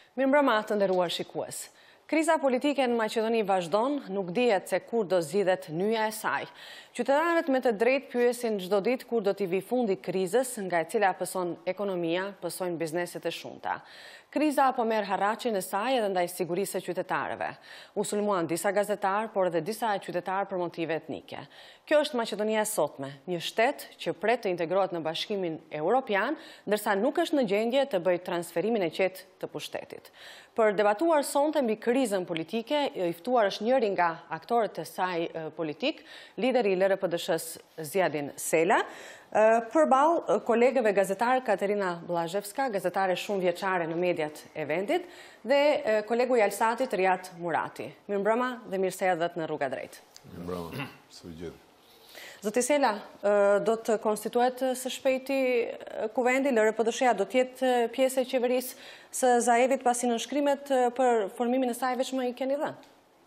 Mirëmbrëma të nderuar shikues. Kriza politike në Maqedoni vazhdon, nuk dihet se kur do zgjidhet nyja e saj. Qytetarët me të drejtë pyesin çdo ditë kur do t'i vi fundi krizës, nga e cila pëson ekonomia, pësojnë bizneset e shumta. Kriza po merr harraqin e saj edhe ndaj sigurisë së qytetarëve. U sulmuan disa gazetarë, por edhe disa qytetarë për motive etnike. Kjo është Maqedonia e sotme, një shtet që pret të integrohet në Bashkimin Evropian, ndërsa nuk është në gjendje të bëjë transferimin e qetë të pushtetit. Për debatuar sonte mbi krizën politike, i ftuar është njëri nga aktorët e saj politik, lideri i LRPDSH-s Zjadin Sela, përballë kolegëve gazetar Katerina Blazhevska, gazetare shumë vjeçare në mediat e vendit, dhe kolegu i Alsatit Riat Murati. Mirëmbrëma dhe mirë se erdhët në Rruga Drejt. Mirëmbrëma, së gjithë. Zoti Sela, do të konstituohet së shpejti kuvendi, LRPDSH-ja do të jetë pjesë e qeverisë së Zaevit pasi nënshkrimet për formimin e saj vetëm i keni dhënë?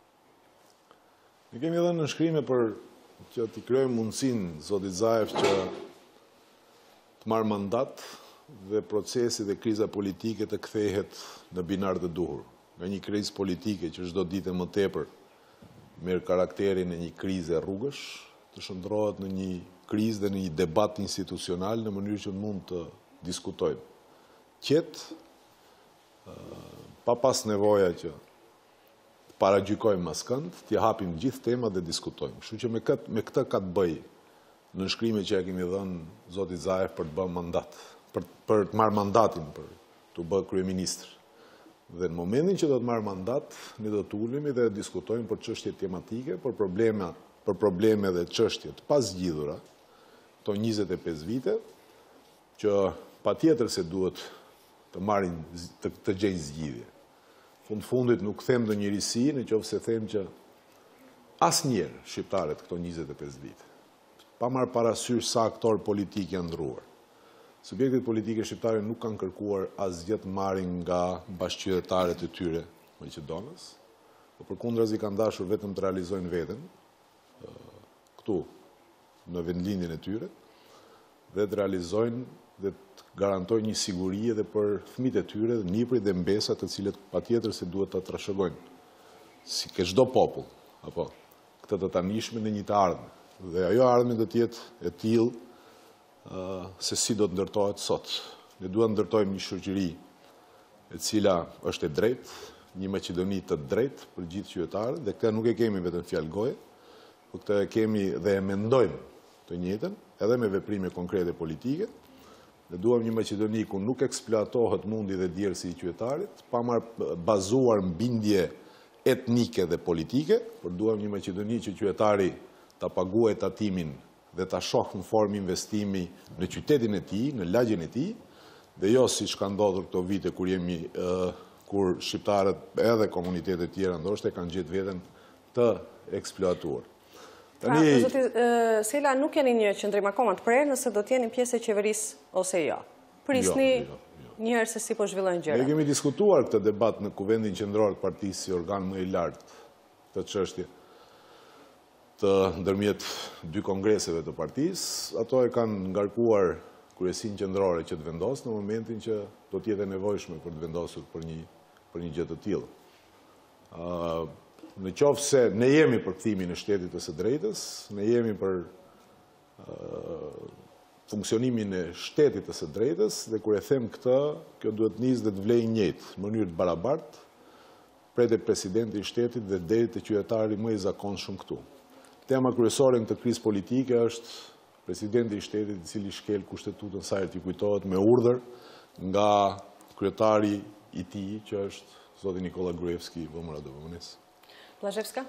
Ne kemi dhënë nënshkrime për që t'i krijojmë mundësinë zotit Zaev që të marrë mandat dhe procesi dhe kriza politike të kthehet në binar të duhur. Nga një krizë politike që çdo ditë më tepër merr karakterin e një krize rrugësh, të shndrohet në një krizë dhe në një debat institucional në mënyrë që mund të diskutojmë qetë, pa pas nevoja që të paragjykojmë askënd, t'i hapim gjithë temat dhe diskutojmë. Kështu që me këtë ka të bëjë nënshkrime që ja kemi dhënë zotit Zaev për të bërë mandat, për të marrë mandatin për të bërë kryeministër. Dhe në momentin që do të marrë mandat, ne do të ulemi dhe diskutojmë për çështje tematike, për probleme dhe çështje të pazgjidhura, to 25 vite, që patjetër se duhet të marrin të gjejnë zgjidhje. Fundit nuk them ndonjësi, nëse them që asnjëherë shqiptarët këto 25 vite, pa marrë parasysh sa aktor politik janë ndruar. Subjektet politike shqiptare nuk kanë kërkuar asgjë të marrin nga bashkëqytetarët e tyre Maqedonës, por përkundrazi kanë dashur vetëm të realizojnë veten këtu në vendlindjen e tyre dhe të realizojnë dhe të garantojnë një siguri edhe për fëmijët e tyre, nipërit dhe mbesat të cilët patjetër se duhet ta trashëgojnë si ke çdo popull, apo këtë të tanishme në një të ardhme. Dhe ajo ardhme do të jetë e tillë se si do të ndërtohet sot. Ne duhet të ndërtojmë një shoqëri e cila është e drejtë, një Maqedoni të drejtë për gjithë qytetarët, dhe këtë nuk e kemi vetëm fjalë goje, por këtë e kemi dhe e mendojmë të njëjtën, edhe me veprime konkrete politike. Ne duam një Maqedoni ku nuk eksploatohet mundi dhe djersi i qytetarit, pa marrë bazuar në bindje etnike dhe politike, por duam një Maqedoni që qytetari ta paguajë tatimin dhe ta shohë në formë investimi në qytetin e tij, në lagjen e tij, dhe jo siç ka ndodhur këto vite kur shqiptarët edhe komunitetet tjera ndoshta kanë gjetë veten të eksploatuar. Zoti Sela, nuk jeni një qëndrim akoma të prerë nëse do të jeni pjesë e qeverisë ose jo. Prisni njëherë se si po zhvillojnë gjërat. Ne kemi diskutuar këtë debat në Kuvendin Qendror të Partisë si organ më i lartë të çështje të ndërmjet dy kongreseve të partisë. Ato e kanë ngarkuar Kryesinë Qendrore që të vendosë në momentin që do të jetë nevojshme për të vendosur për një gjë të tillë. Në qoftë se ne jemi për kthimin e shtetit të së drejtës, ne jemi për funksionimin e shtetit të së drejtës, dhe kur e them këtë, kjo duhet nisë dhe të vlejë njëjtë, në mënyrë të barabartë, prej te presidenti i shtetit dhe deri te qytetari më i zakonshëm këtu. Tema kryesore në këtë krizë politike është presidenti i shtetit, i cili shkel kushtetutën sa herë t'i kujtohet me urdhër nga kryetari i tij, që është zoti Nikola Gruevski, VMRO DVM-s. Blazhevska?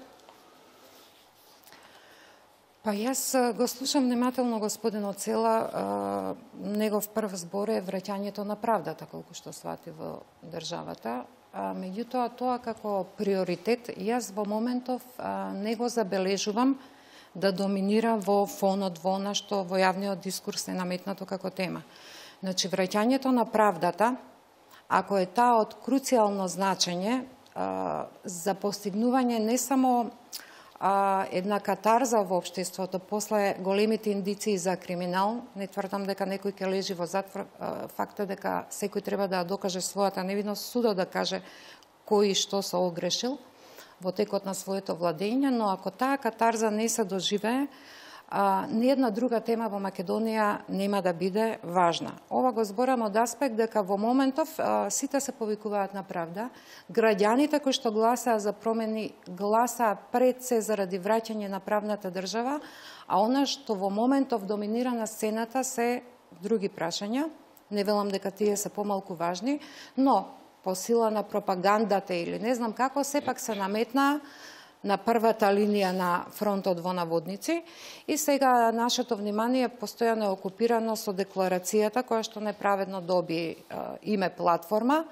Па јас го слушам внимателно господинот Села. Негов прв збор е враќањето на правдата, колку што свати во државата. Меѓутоа, тоа како приоритет, јас во моментов не го забележувам да доминира во фонот во она што во јавниот дискурс е наметнато како тема. Значи, враќањето на правдата, ако е таа од круцијално значење за постигнување не само една катарза во општеството после големите индиции за криминал. Не тврдам дека некој ќе лежи во затвор. Факт е дека секој треба да докаже својата невиност, судот да каже кој и што се огрешил во текот на своето владење, но ако таа катарза не се доживее, ниедна друга тема во Македонија нема да биде важна. Ова го зборам од аспект дека во моментов сите се повикуваат на правда. Граѓаните кои што гласаа за промени гласаа пред се заради враќање на правната држава, а она што во моментов доминира на сцената се други прашања. Не велам дека тие се помалку важни, но по сила на пропагандата или не знам како, сепак се наметнаа на првата линија на фронтот во наводници и сега нашето внимание постојано е окупирано со декларацијата која што неправедно доби име платформа.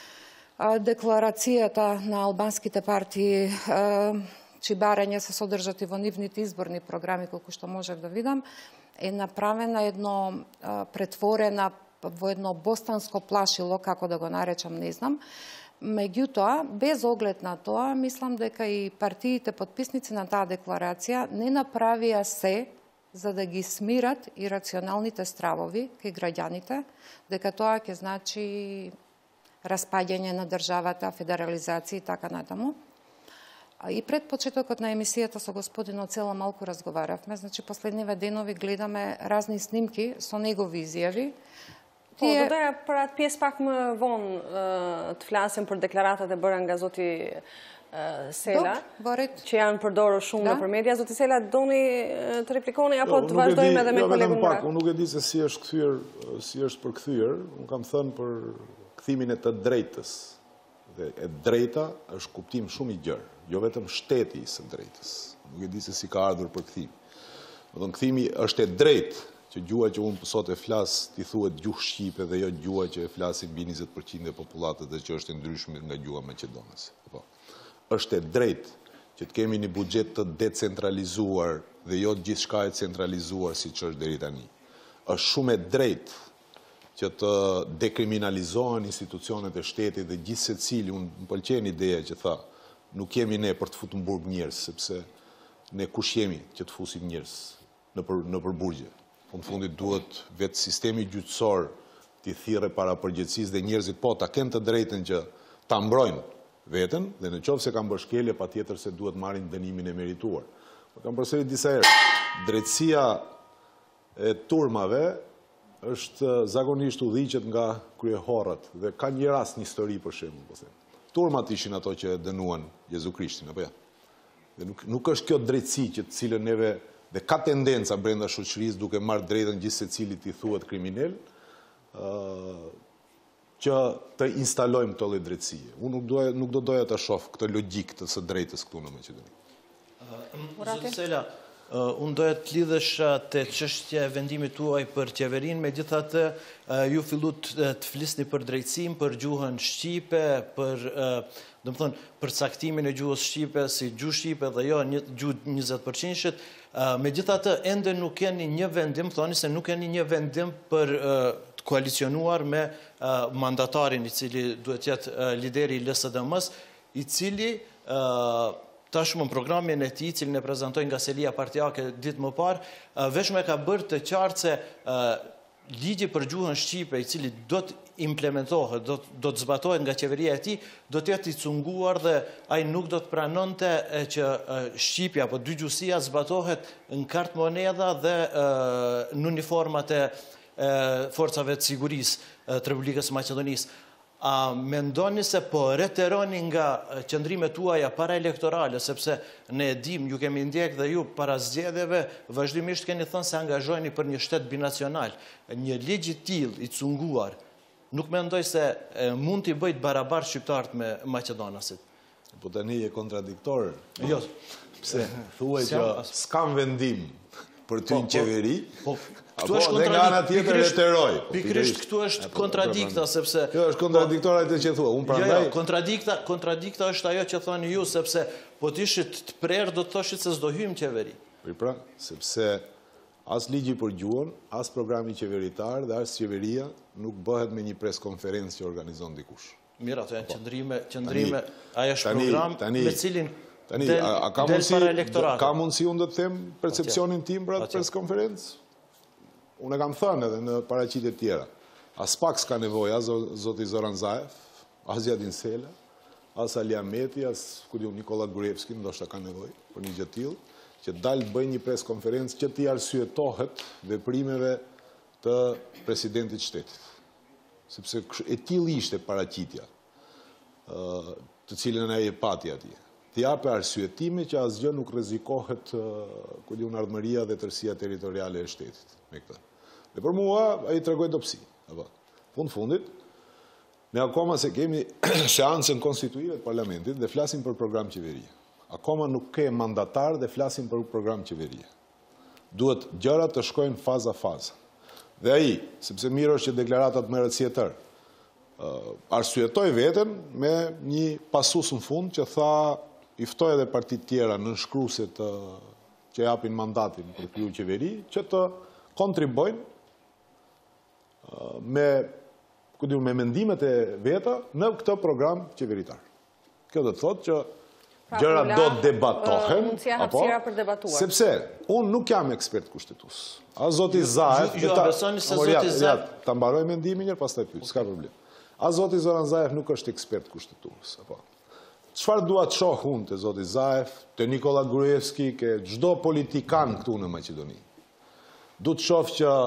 Декларацијата на албанските партии, чии барања се содржат и во нивните изборни програми, колку што можев да видам, е направена претворена во едно бостанско плашило, како да го наречам, не знам. Меѓутоа, без оглед на тоа, мислам дека и партиите подписници на таа декларација не направија се за да ги смират ирационалните стравови кај граѓаните, дека тоа ќе значи распаѓање на државата, федерализација и така натаму. И пред почетокот на емисијата со господин Оцела малку разговаравме, значи последниве денови гледаме разни снимки со негови изјави. Po, do doja për atë pjesë pak më vonë të flasim për deklaratat e bëra nga zoti Sela, që janë përdorur shumë nëpër media. Zoti Sela, doni të replikoni apo të vazhdojmë edhe me kolegun Murat? Unë nuk e di se si është përkthyer. Unë kam thënë për kthimin e të drejtës. Dhe e drejta është kuptim shumë i gjerë, jo vetëm shteti i së drejtës. Nuk e di se si ka ardhur përkthimi. Do kthimi është e drejtë që gjua që unë sot e flas, ti thuhet gjuhë shqipe dhe jo gjua që e flasin mbi 20% e popullatës dhe që është e ndryshme nga gjua maqedonase. Është e drejtë që të kemi një buxhet të decentralizuar dhe jo gjithçka e centralizuar siç është deri tani. Është shumë e drejtë që të dekriminalizohen institucionet e shtetit dhe gjithë secili, unë më pëlqen ideja që tha, nuk jemi ne për të futur në burg njerëz, sepse ne kush jemi që të fusim njerëz në burgje. Në fundit duhet vetë sistemi gjyqësor t'i thirrë para përgjegjësisë dhe njerëzit po ta kenë të drejtën që ta mbrojnë veten dhe në qoftë se kanë bërë shkelje, patjetër se duhet marrin dënimin e merituar. Kam përsëritur disa herë, drejtësia e turmave është zakonisht udhëhiqet nga kryehorrat dhe ka një rast në histori për shembull, po them. Turmat ishin ato që dënuan Jezu Krishtin apo jo. Dhe nuk është kjo drejtësi që të cilën neve dhe ka tendenca brenda shoqërisë duke marrë drejtën gjithë secilit i thuhet kriminal, që të instalojmë këtë lloj drejtësie. Unë nuk do doja ta shoh këtë logjik të së drejtës këtu në Maqedoni. Zoti Sela, unë doja të lidhesh te çështja e vendimit tuaj për qeverinë, megjithatë ju fillut të flisni për drejtësinë, për gjuhën shqipe, për caktimin e gjuhës shqipe si gjuhë shqipe dhe jo gjuhë 20%. Megjithatë ende nuk keni një vendim, thoni se nuk keni një vendim për të koalicionuar me mandatarin i cili duhet jetë lideri i LSDM-s, i cili tashmë në programin e tij, cilin e prezantoi nga Selia Partijake ditë më parë, vetëm ka bërë të qartë se ligji për gjuhën shqipe, i cili do të implementohet, do të zbatohet nga qeveria e tij, do të jetë i cunguar dhe ai nuk do të pranonte që shqipja apo dygjuesia zbatohet në kartë monedha dhe në uniformat e forcave të sigurisë të Republikës së Maqedonisë. A mendoni se po reteroni nga qëndrimet tuaja para elektorale, sepse ne e dim, ju kemi ndjek dhe ju para zgjedhjeve, vazhdimisht keni thënë se angazhojeni për një shtet binacional. Një ligj i tillë i cunguar, nuk mendoj se mund t'i bëjt barabar shqiptarët me maqedonasit. Po tani je kontradiktor. Jo. Pse thuaj që s'kam vendim për ty në qeveri, këtu është pikërisht këtu është kontradikta, sepse kjo është kontradiktora e të që thua. Unë prandaj kontradikta është ajo që thoni ju, sepse po t'ishit të prerë do të thoshit se s'do hyjmë qeveri. Pra, sepse as ligji për gjuhën, as programi qeveritar dhe as qeveria nuk bëhet me një preskonferencë që organizon dikush. Mirë, ato janë qëndrime, ajo është program me cilin para elektoratit. Ka mundësi unë të them percepcionin tim për atë preskonferencë? Unë e kam thënë edhe në paraqitje të tjera. As pak s'ka nevojë as zoti Zoran Zaev, as Zjadin Sela, as Ali Ahmeti, as Nikola Gruevski, ndoshta ka nevojë për një gjë të tillë, që dalë të bëjë një preskonferencë që t'i arsyetohet veprimeve të presidentit shtetit. Sepse e tillë ishte paraqitja, të cilën ai e pati atje. T'i jape arsyetime që asgjë nuk rrezikohet ardhmëria dhe tërësia territoriale e shtetit me këtë. Dhe për mua ai tregoi dobësi. Fundit, ne akoma se kemi seancën konstituive të parlamentit dhe flasim për program qeverie. Akoma nuk ke mandatar dhe flasim për program qeverie. Duhet gjërat të shkojnë faza. Dhe ai, sepse mirë është që deklaratat merret si e tërë, arsyetoi veten me një pasus në fund që tha i ftoi edhe partitë tjera nënshkruese që japin mandatin për kriju qeveri, që të kontribojnë me mendimet e veta në këtë program qeveritar. Kjo do të thotë që gjërat do të debatohen, sepse unë nuk jam ekspert kushtetues. A zoti Zaev, ta mbaroj mendimin njërë, pastaj pyet, s'ka problem. A zoti Zoran Zaev nuk është ekspert kushtetues, apo? Çfarë dua të shoh unë te zoti Zaev, te Nikola Gruevski, ke çdo politikan këtu në Maqedoni? Du të shoh që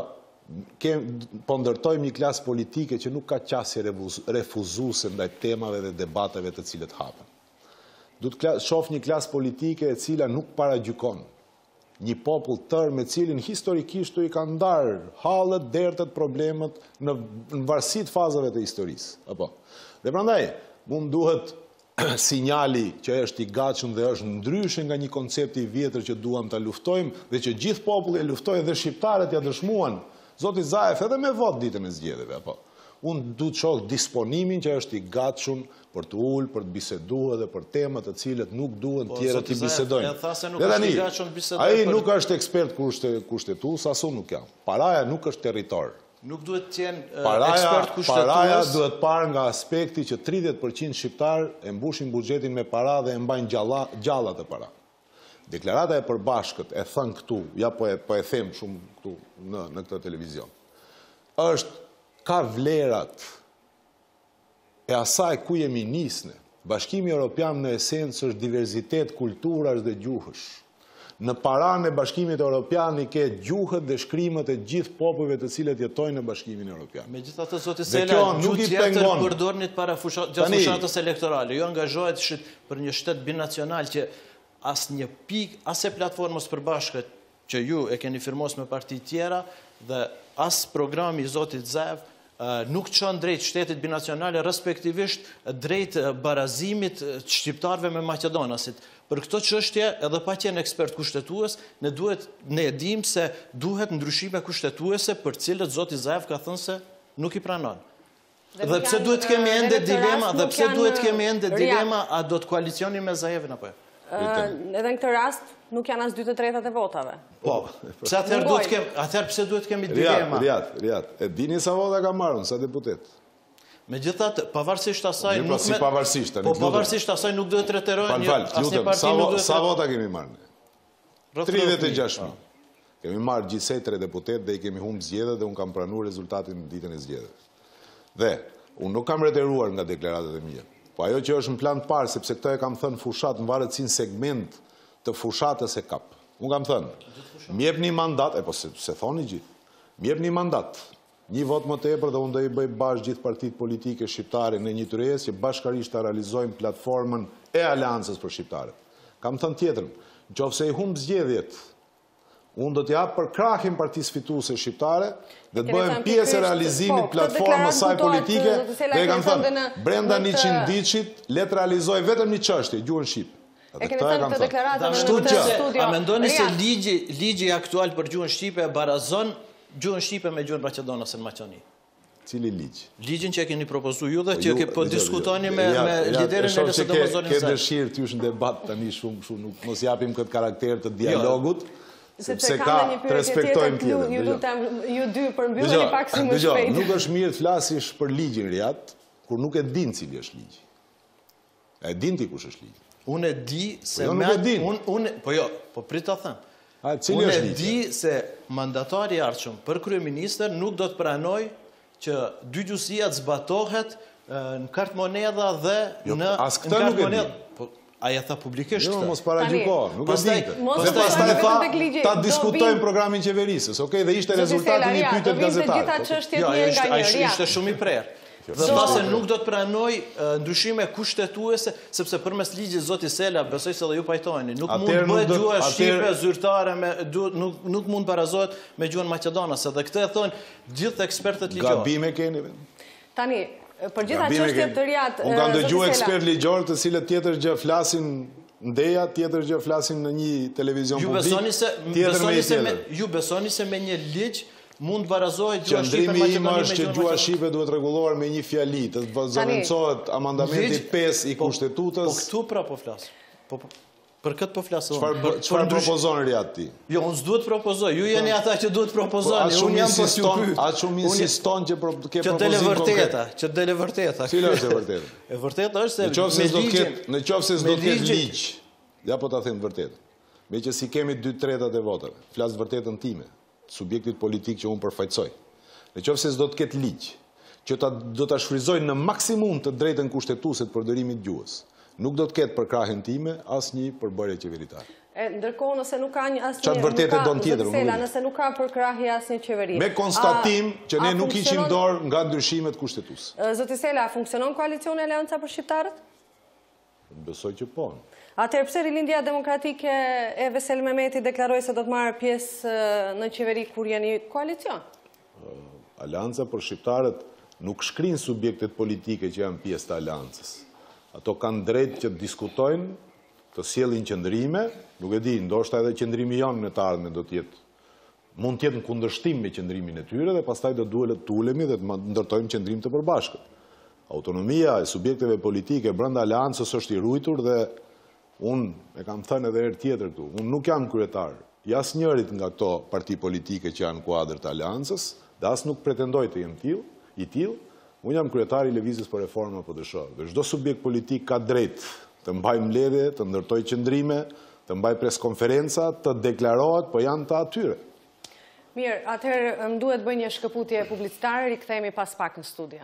po ndërtojmë një klasë politike që nuk ka qasje refuzuese ndaj temave dhe debateve të cilët hapen. Du të shoh një klasë politike e cila nuk paragjykon. Një popull tërë me cilin historikisht i kanë ndarë hallet, dertet, problemet në varësi të fazave të historisë. Apo. Dhe prandaj, mund duhet sinjali që është i gatshëm dhe është ndryshe nga një koncept i vjetër që duam ta luftojmë dhe që gjithë populli e luftoi dhe shqiptarët ja dëshmuan. Zoti Zaev edhe me vot ditën e zgjedhjeve, apo. Unë du të shoh disponimin që është i gatshëm për të ullë, për të biseduar dhe për temat të cilët nuk duhen tjerë të bisedojnë. Ai nuk është ekspert kushtetues, as unë nuk jam. Paraja nuk është territor. Nuk duhet të jenë ekspert kushtetues. Paraja duhet parë nga aspekti që 30% shqiptar e mbushin buxhetin me para dhe e mbajnë gjalla të para. Deklarata e përbashkët e thënë këtu, ja po e them shumë këtu në këtë televizion, ka vlerat e asaj ku jemi nisne. Bashkimi Evropian në esencë është diverzitet kulturash dhe gjuhësh. Në paranë e Bashkimit Evropian i ke gjuhët dhe shkrimet e gjithë popujve të cilët jetojnë në Bashkimin Evropian. Megjithatë, zoti Sela, gjuhë tjetër përdornit para fushatës elektorale. Jo angazhohet për një shtet binacional që as një pik, as e platformës përbashkët që ju e keni firmos me parti tjera dhe as programi i zotit Zaev nuk çon drejt shtetit binacionale, respektivisht drejt barazimit shqiptarve me maqedonasit. Për këto çështje, edhe pa qenë ekspert kushtetues, ne e dim se duhet ndryshime kushtetuese për cilët zoti Zaev ka thënë se nuk i pranon. Dhe pse duhet kemi ende dilema, a do të koalicioni me Zaevin apo jo? Edhe në këtë rast nuk janë as 2/3 e votave. Po, atëherë pse duhet kemi dilema? Riat, e dini sa vota ka marrën, sa deputet? Megjithatë, pavarësisht asaj nuk pavarësisht asaj nuk duhet reterojnë asnjë parti nuk duhet. Sa vota kemi marrë? 36.000. Kemi marrë gjithsej 3 deputet dhe i kemi humbë zgjedhjet dhe unë kam pranuar rezultatin në ditën e zgjedhjeve. Dhe unë nuk kam reteruar nga deklaratat e mia. Po ajo që është në plan të parë, sepse këtë e kam thënë fushat, në varet si në segment të fushatës e kap. Unë kam thënë, mjep një mandat, po se thoni gjithë, mjep një mandat, një vot më tepër dhe unë do i bëj bashkë gjithë partitë politike shqiptare në një tërës që bashkarisht të realizojmë platformën e aleancës për shqiptarët. Kam thënë tjetërën, nëse i humbë zgjedhjet, unë do t'japë për krahin partisë fituese shqiptare dhe të bëhem pjesë e realizimit platformës saj politike dhe e kam thënë, brenda 100 diçit, le të realizoj vetëm një çështje, gjuhën shqip. E keni thënë të deklaratën në këtë studio. A mendoni se ligji aktual për gjuhën shqipe e barazon gjuhën shqipe me gjuhën maqedonase në Maqedoni? Cili ligj? Ligjin që e keni propozuar ju dhe që po diskutoni me liderin e LSD-s. Ke dëshirë t'jush në debat tani shumë, mos japim këtë karakter të dialogut. Sepse ka të respektojmë tjetër. Ju dy përmbylleni pak si më shpejt. Nuk është mirë të flasish për ligjin, Riat, kur nuk e din cili është ligji. E din ti kush është ligji. Unë e di se jo, nuk e din. Po jo, po prit ta them. Unë e di se mandatari i ardhshëm për kryeministër nuk do të pranoj që 2/3 zbatohet në kartë monedha dhe në kartë monedha. Aja tha publikisht këtë. Jo, mos paragjyko, nuk e dinte. Dhe pastaj tha, ta diskutojmë programin qeverisës, okej, dhe ishte rezultati një pyetje të gazetarët. Jo, ishte shumë i prerë. Dhe tha se nuk do të pranoj ndryshime kushtetuese, sepse përmes ligjit zoti Sela, besoj se dhe ju pajtojeni, nuk mund bëhet gjuha shqipe zyrtare, nuk mund barazohet me gjuhën maqedonase, dhe këtë e thonë gjithë ekspertët ligjorë. Gabime keni. Tani, për gjitha çështjet të reja, unë kam dëgjuar ekspert ligjor të cilët tjetër gjë flasin ndeja, tjetër gjë flasin në një televizion publik. Ju besoni se me një ligj mund barazohet gjua shqipe Qëndrimi im është që gjua shqipe duhet rregulluar me një fjali, të zëvendësohet amandamenti 5 i kushtetutës. Po këtu pra po flas. Për këtë po flasë. Çfarë propozon Riat ti? Jo, unë s'duhet propozoj. Ju jeni ata që duhet propozoni. Unë jam për t'ju pyet. Atë shumë insiston që ke propozim konkret. Që dele vërteta. Cila është e vërteta? E vërteta është se në qoftë se s'do të ketë ligj. Ja po ta them vërtet. Me që si kemi 2/3 e votave. Flas vërtetën time, subjektit politik që unë përfaqësoj. Në qoftë se s'do të ketë ligj, që do ta shfryzojnë në maksimum të drejtën kushtetuese të përdorimit gjuhës. Nuk do të ketë për krahën time asnjë përbërje qeveritare. Ndërkohë, nëse nuk ka asnjë çfarë vërtetë don tjetër, nëse nuk ka për krahje asnjë qeveri. Me konstatim që ne nuk hiqim dorë nga ndryshimet kushtetuese. Zoti Sela, funksionon koalicioni Aleanca për shqiptarët? Besoj që po. Atëherë pse Rilindja Demokratike e Vesel Mehmeti deklaroi se do të marrë pjesë në qeveri kur jeni koalicion? Aleanca për shqiptarët nuk shkrin subjektet politike që janë pjesë të aleancës. Ato kanë drejt që të diskutojnë, të sjellin qëndrime, nuk e di, ndoshta edhe qëndrimi janë në të ardhmen do të jetë, mund të jetë në kundërshtim me qëndrimin e tyre dhe pastaj do duhet të ulemi dhe të ndërtojmë qëndrim të përbashkët. Autonomia e subjekteve politike brenda aleancës është i ruajtur dhe unë e kam thënë edhe herë tjetër këtu, unë nuk jam kryetar i asnjërit nga këto parti politike që janë kuadër të aleancës, dhe as nuk pretendoj të jem tillë. Unë jam kryetari i Lëvizjes për Reforma PDSH. Dhe çdo subjekt politik ka drejt të mbajë mbledhje, të ndërtojë qëndrime, të mbajë preskonferenca, të deklarohet, po janë të atyre. Mirë, atëherë më duhet bëj një shkëputje publicitare, rikthehemi pas pak në studio.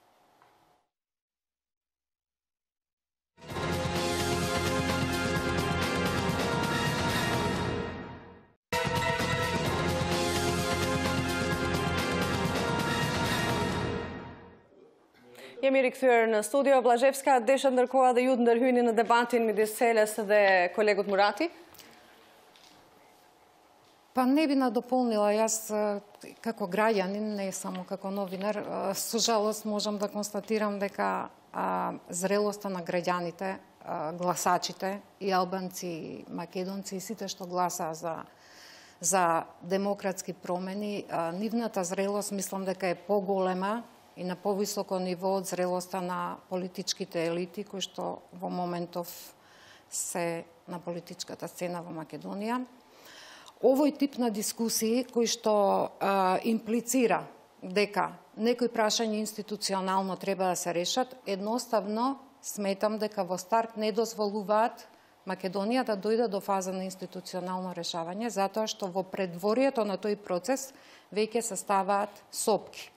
Jemi rikthyer në studio. Blazhevska, desha ndërkohë dhe ju të ndërhyni në debatin midis Selës dhe kolegut Murati? Па не би надополнила, јас како граѓанин, не само како новинар, со жалост можам да констатирам дека зрелоста на граѓаните, гласачите, и албанци, и македонци, и сите што гласаа за демократски промени, нивната зрелост мислам дека е поголема и на повисоко ниво од зрелоста на политичките елити, кои што во моментов се на политичката сцена во Македонија. Овој тип на дискусии, кои што имплицира дека некои прашања институционално треба да се решат, едноставно сметам дека во старт не дозволуваат Македонија да дојде до фаза на институционално решавање, затоа што во предворието на тој процес веќе се ставаат сопки.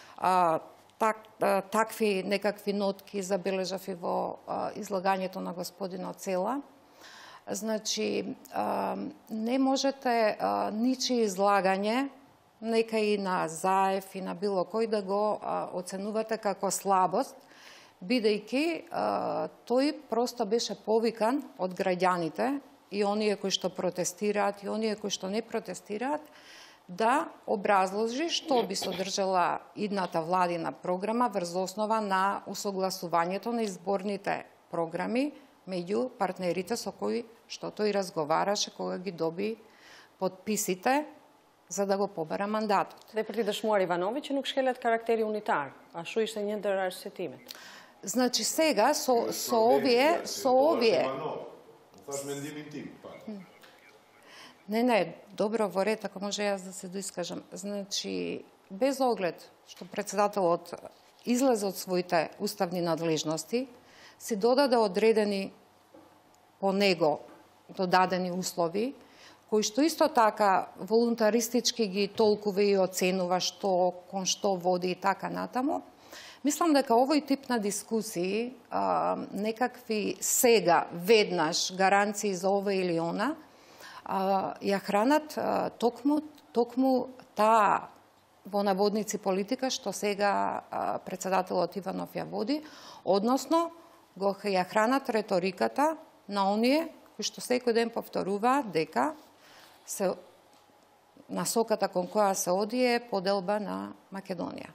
Такви некакви нотки забележав и во излагањето на господинот Села. Значи, не можете ничие излагање, нека и на Заев и на било кој да го оценувате како слабост, бидејќи тој просто беше повикан од граѓаните и оние кои што протестираат и оние кои што не протестираат, да образложи што би содржала идната владина програма врз основа на усогласувањето на изборните програми меѓу партнерите со кои што тој разговараше кога ги доби подписите за да го побара мандатот. Dhe дëshmuar Иванови че nuk shkelet karakteri unitar, ashtu ishte një ndër arsetimet. Значи сега со овие Не, добро, во ред, ако може јас да се доискажам. Значи, без оглед што председателот излезе од своите уставни надлежности, си додаде одредени по него додадени услови, кои што исто така волунтаристички ги толкува и оценува што кон што води и така натаму. Мислам дека овој тип на дискусии, некакви сега, веднаш, гаранции за ова или она, ја хранат токму таа во наводници политика што сега председателот Иванов ја води, односно ја хранат реториката на оние кои што секој ден повторуваат дека се насоката кон која се оди е поделба на Македонија.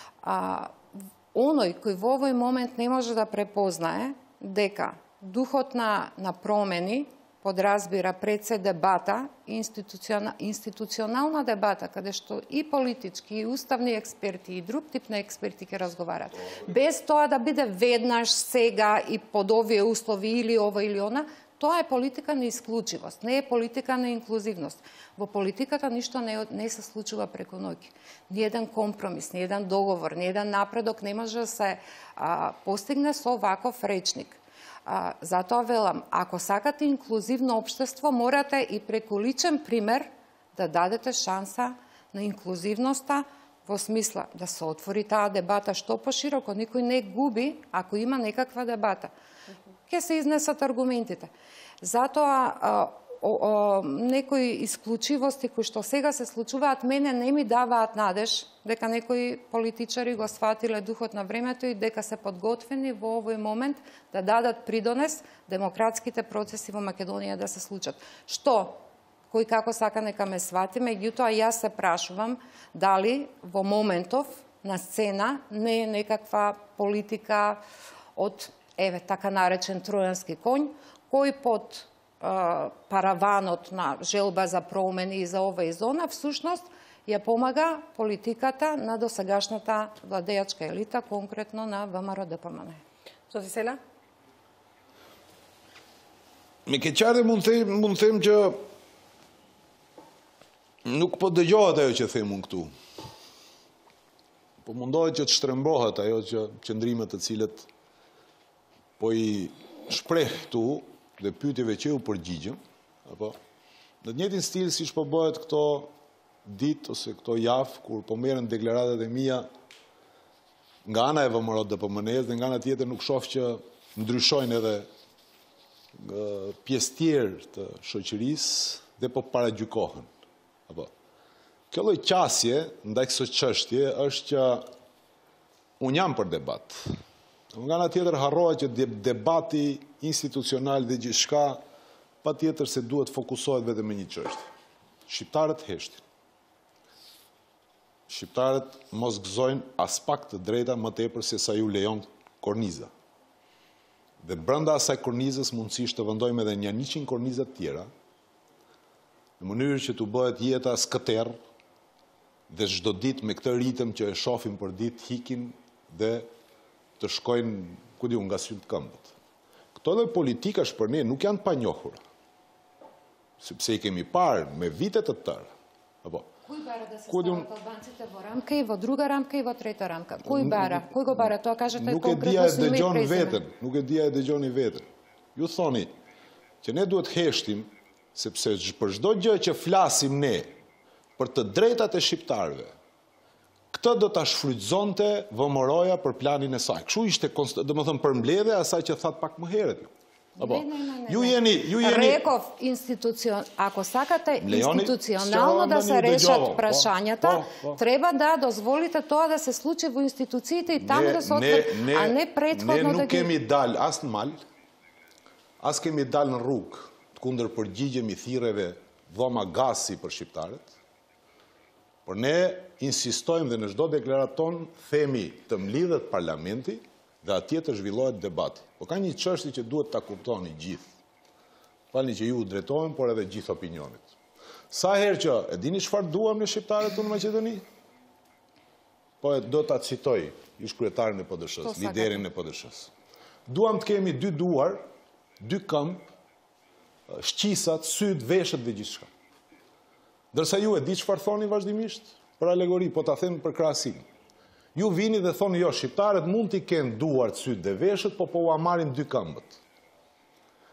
Оној кој во овој момент не може да препознае дека духот на промени подразбира пред се дебата, институционална дебата, каде што и политички, и уставни експерти, и друг тип на експерти ќе разговарат. Без тоа да биде веднаш, сега и под овие услови или ова или она, тоа е политика на исклучивост, не е политика на инклузивност. Во политиката ништо не се случува преку ноќ. Ниеден компромис, ниеден договор, ниеден напредок не може да се постигне со ваков речник. Затоа велам, ако сакате инклузивно општество, морате и преку личен пример да дадете шанса на инклузивноста во смисла да се отвори таа дебата што пошироко, никој не губи ако има некаква дебата. Ке се изнесат аргументите. Затоа некои исклучивости кои што сега се случуваат, мене не ми даваат надеж дека некои политичари го сватиле духот на времето и дека се подготвени во овој момент да дадат придонес демократските процеси во Македонија да се случат. Што? Кој како сака нека ме свати, меѓутоа јас се прашувам дали во моментов на сцена не е некаква политика од така наречен тројански конј, кој под параванот на желба за промени и за ова и зона, всушност ја помага политиката на досегашната владеачка елита, конкретно на ВМРО-ДПМНЕ. Zoti Sela? Me keqardhje mund them që nuk po dëgjohet ajo që them unë këtu. Po mundohet që të shtrembohet ajo që qëndrimet të cilët po i shpreh këtu dhe pyetjeve që u përgjigjem, apo në të njëjtin stil siç po bëhet këto ditë ose këto javë kur po merren deklaratat e mia nga ana e ВМРО-DPMNE-s dhe nga ana tjetër nuk shoh që ndryshojnë edhe pjesë tjerë të shoqërisë dhe po paragjykohen. Apo kjo lloj qasje ndaj kësaj çështje është që un jam për debat. Nga ana tjetër harrohet që debati institucional dhe gjithçka patjetër se duhet fokusohet vetëm në një çështje. Shqiptarët heshtin. Shqiptarët mos gëzojnë as pak të drejta më tepër se sa ju lejon korniza. Dhe brenda asaj kornizës mundësisht të vendojmë edhe një 100 korniza të tjera, në mënyrë që të bëhet jeta skëterë dhe çdo ditë me këtë ritëm që e shohim për ditë hikin dhe të shkojnë, ku diun, nga sytë këmbët. Këto lloj politikash për ne nuk janë panjohura, sepse i kemi parë me vite të tëra. Apo Кој бара да се стават албанците во рамка и во друга рамка и во трета рамка? Кој бара? Кој го бара? Тоа кажете конкретно с име и презиме. Nuk e dia e dëgjoni veten. Ju thoni që ne duhet heshtim sepse për çdo gjë që flasim ne për të drejtat e shqiptarëve, këtë do ta shfrytëzonte VMRO-ja për planin e saj. Kështu ishte, domethënë përmbledhja e asaj që thatë pak më herët. Apo ju jeni Реков ако сакате институционално да се решат прашањата, треба да дозволите тоа да се случи во институциите и таму да се отвори, а не претходно да ги... Ne nuk kemi dal as në mal, as kemi dal në rrugë të kundër përgjigjemi thirrjeve dhoma gasi për shqiptarët, por ne insistojmë dhe në çdo deklaraton themi të mlidhet parlamenti dhe atje të zhvillohet debati. Po ka një çështje që duhet ta kuptoni gjithë. Falni që ju u drejtohem, por edhe gjithë opinionit. Sa herë që e dini çfarë duam ne shqiptarët në Maqedoni? Po do ta citoj ish kryetarin e PDSH-s, liderin e PDSH-s. Duam të kemi 2 duar, 2 këmbë, shqisat, syt, veshët dhe gjithçka. Ndërsa ju e di çfarë thoni vazhdimisht? Për alegori, po ta them për krahasim. Ju vini dhe thoni jo, shqiptarët mund t'i kenë duart, syt dhe veshët, po u marrin 2 këmbët.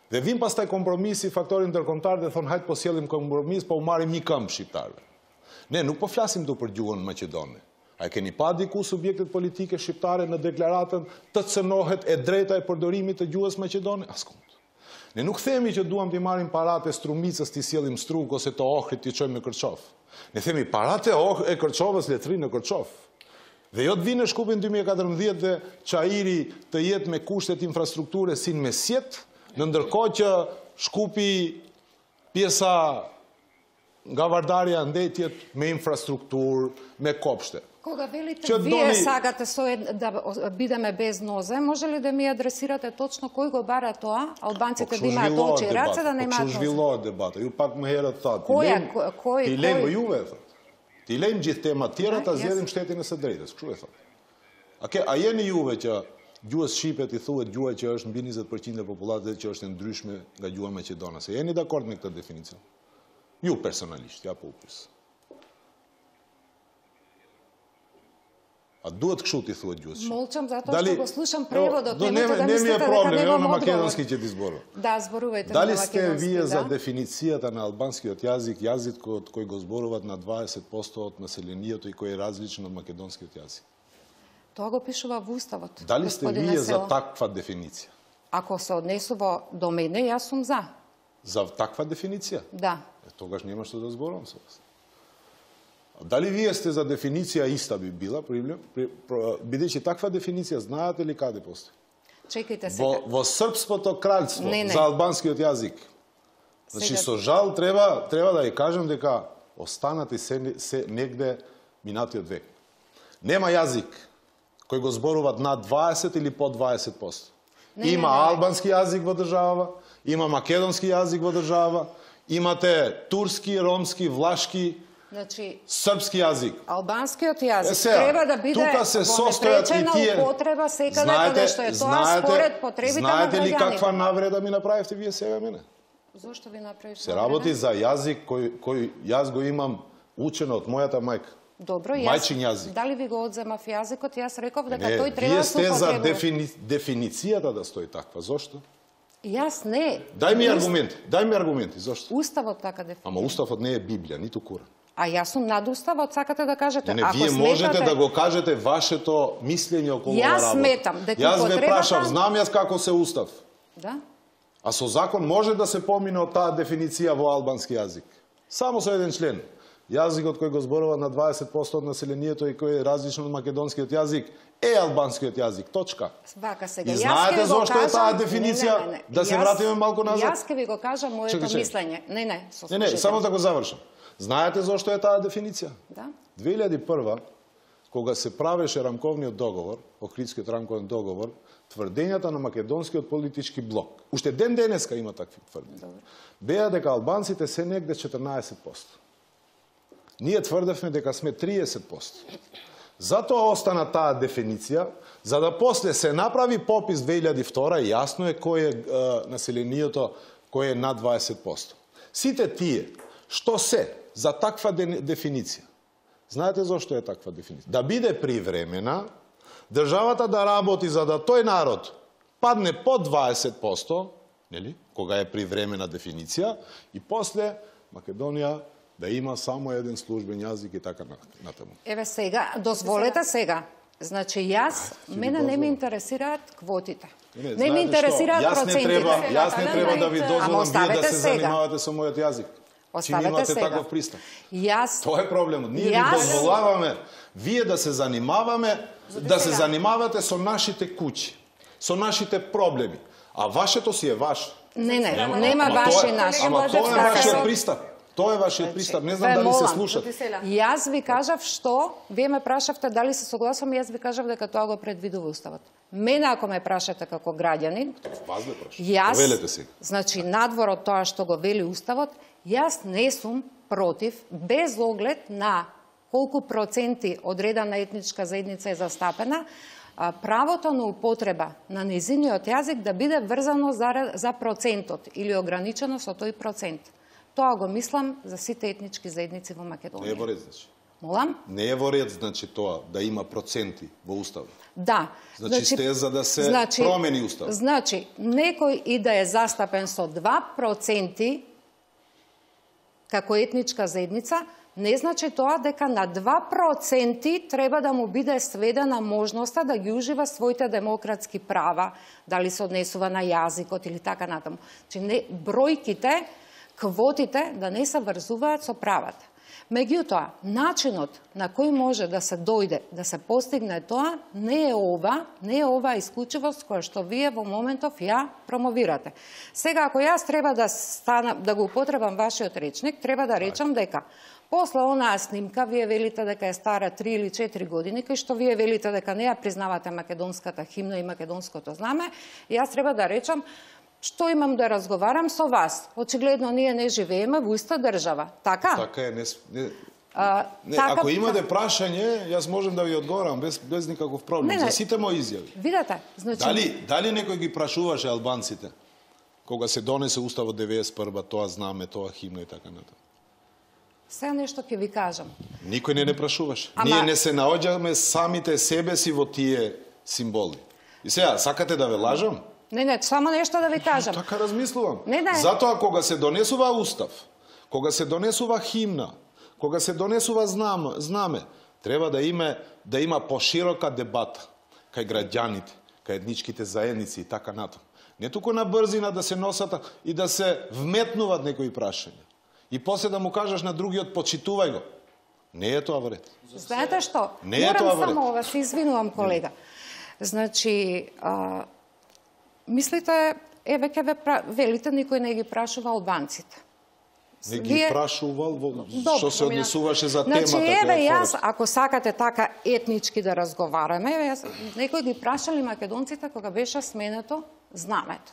Dhe vim pastaj kompromisi, faktori ndërkombëtar dhe thonë hajtë po sjellim kompromis, po u marrim një këmbë shqiptarëve. Ne nuk po flasim tu për gjuhën maqedone. A e keni pa diku subjektet politike shqiptare në deklaratën të cënohet e drejta e përdorimit të gjuhës maqedone? Askund. Ne nuk themi që duam t'i marrim paratë e strumicës t'i sjellim struk ose të ohrit t'i çojmë në Kërçov. Ne themi paratë e Kërçovës letrinë në Kërçov. Dhe jo të vinë në Shkupin 2014 dhe Çairi të jetë me kushtet infrastrukture si në Mesjet, në ndërkohë që Shkupi pjesa nga Vardarja ndetjet me infrastrukturë, me kopshte. Кога велите вие сакате да бидеме без нозе, може ли да ми адресирате точно кој го бара тоа? Албанците да имаат очи и раце да не имаат нозе? Кështu zhvillohet debata. Ju pak më herët thatë. Ti lejmë juve, thotë. Ti lejmë gjithë temat tjera, ta zgjedhim shtetin e së drejtës. Kështu e thotë. A jeni juve që gjuhës shqipe i thuhet gjuha që është mbi 20% e popullatës që është e ndryshme nga gjuha maqedonase? Jeni dakord me këtë definicion? Ju personalisht, ja po upis. A duhet kështu ti thuhet gjuhës shqipe? Молчам затоа што го слушам преводот, немојте да мислите дека немам на одговор. македонски ќе ти зборувам. Да, зборувајте на Дали македонски. сте вие за дефиницијата на албанскиот јазик, јазикот кој го зборуваат на 20% од населението и кој е различен од македонскиот јазик? Тоа го пишува во уставот. Дали сте вие за таква дефиниција? Ако се однесува до мене, јас сум за. За таква дефиниција? Да. Тогаш нема што да зборувам со вас. Дали вие сте за дефиниција иста би била, бидејќи таква дефиниција знаете ли каде постои? Чекајте сега. Во Српското кралство за албанскиот јазик. Значи со жал треба да ја кажем дека останати се негде минатиот век. Нема јазик кој го зборуваат над 20 или под 20%. Има албански јазик во држава, има македонски јазик во држава, имате турски, ромски, влашки, српски јазик. Албанскиот јазик треба да биде во непречена употреба секаде каде што е тоа според потребите на граѓаните. Знаете ли каква навреда ми направивте вие сега мене? Зошто ви направивте? Се работи за јазик кој јас го имам учен од мојата мајка. Добро, мајчин јазик. Дали ви го одземав јазикот? Јас реков дека тој треба да се употребува. Вие сте за дефиницијата да стои таква. Зошто? Јас не. Дај ми аргументи. Зошто? Уставот така дефинира. Ама уставот не е Библија, ниту Куран. А јас сум над уставот, сакате да кажете. Не, вие можете да го кажете вашето мислење околу ова работа. Јас сметам дека јас ве прашав, знам јас како се устав. Да. А со закон може да се помине од таа дефиниција во албански јазик. Само со еден член. Јазикот кој го зборува на 20% од населението и кој е различен од македонскиот јазик е албанскиот јазик. Точка. Вака сега. И знаете зошто е таа дефиниција? Да се вратиме малку назад. Јас ќе ви го кажам моето мислење. Не, само да го завршам. Знаете зошто е таа дефиниција? Да. 2001, кога се правеше рамковниот договор, Охридскиот рамковен договор, тврдењата на македонскиот политички блок, уште ден денеска има такви тврдења, беа дека албанците се негде 14%. Ние тврдевме дека сме 30%. Затоа остана таа дефиниција, за да после се направи попис 2002, јасно е кој е населението кој е над 20%. Сите тие што се за таква дефиниција. Знаете зошто е таква дефиниција? Да биде привремена, државата да работи за да тој народ падне под 20%, нели? Кога е привремена дефиниција, и после Македонија да има само еден службен јазик и така натаму. Еве сега, дозволете сега. Значи јас, мене не ме интересираат квотите. Не ме интересираат процентите. Јас не треба да ви дозволам вие да се занимавате со мојот јазик. Че имате таков пристап. Тоа е проблемот. Ние ви дозволаваме вие да се занимавате со нашите куќи, со нашите проблеми. А вашето си е ваше. Нема ваши наши. Ама тоа е вашиот пристап. Тоа е вашиот пристап. Не знам дали се слушате. Јас ви кажав што, вие ме прашавте дали се согласувам, јас ви кажав дека тоа го предвидува уставот. Мене ако ме прашате како граѓанин, јас, значи надвор од тоа што го вели уставот, јас не сум против, без оглед на колку проценти одредена етничка заедница е застапена, правото на употреба на нејзиниот јазик да биде врзано за процентот или ограничено со тој процент. Тоа го мислам за сите етнички заедници во Македонија. Не е борец, значи. Молам? Не е во ред, значи, тоа, да има проценти во Уставот. Да. Значи, сте за да се промени Уставот. Значи, некој и да е застапен со 2% како етничка заедница, не значи тоа дека на 2% треба да му биде сведена можноста да ги ужива своите демократски права, дали се однесува на јазикот или така натаму. Значи, бројките, квотите да не се врзуваат со правата. Меѓутоа, начинот на кој може да се дојде, да се постигне тоа, не е ова исклучивост која што вие во моментов ја промовирате. Сега, ако јас треба да го употребам вашиот речник, треба да речам дека после онаа снимка, вие велите дека е стара 3 или 4 години, кај што вие велите дека не ја признавате македонската химна и македонското знаме, јас треба да речам што имам да разговарам со вас. Очигледно ние не живееме во иста држава. Така? Така е. Ако имате прашање, јас можам да ви одговорам без никаков проблем. За сите мои изјави. Видете, значи... Дали некој ги прашуваше албанците кога се донесе Уставот 91-ба, тоа знаме, тоа химна и така натаму? Сега нешто ќе ви кажам. Никој не прашуваше. Ние не се наоѓаме самите себе си во тие символи. И сега, сакате да ве лажам? Не, само нешто да ви кажам. Така размислувам. Не. Затоа кога се донесува Устав, кога се донесува химна, кога се донесува знаме, треба да има поширока дебата кај граѓаните, кај етничките заедници и така натаму. Не туку на брзина да се носат и да се вметнуваат некои прашања. И после да му кажеш на другиот почитувај го. Не е тоа вред. Знаете што? Не е тоа вред. Морам само се извинувам, колега. Значи, мислите, еве ке велите, никој не ги прашува албанците. Не ги прашувал, што се однесуваше за темата. Значи, еве јас, ако сакате така етнички да разговараме, некој ги прашали македонците кога беше сменето знамето.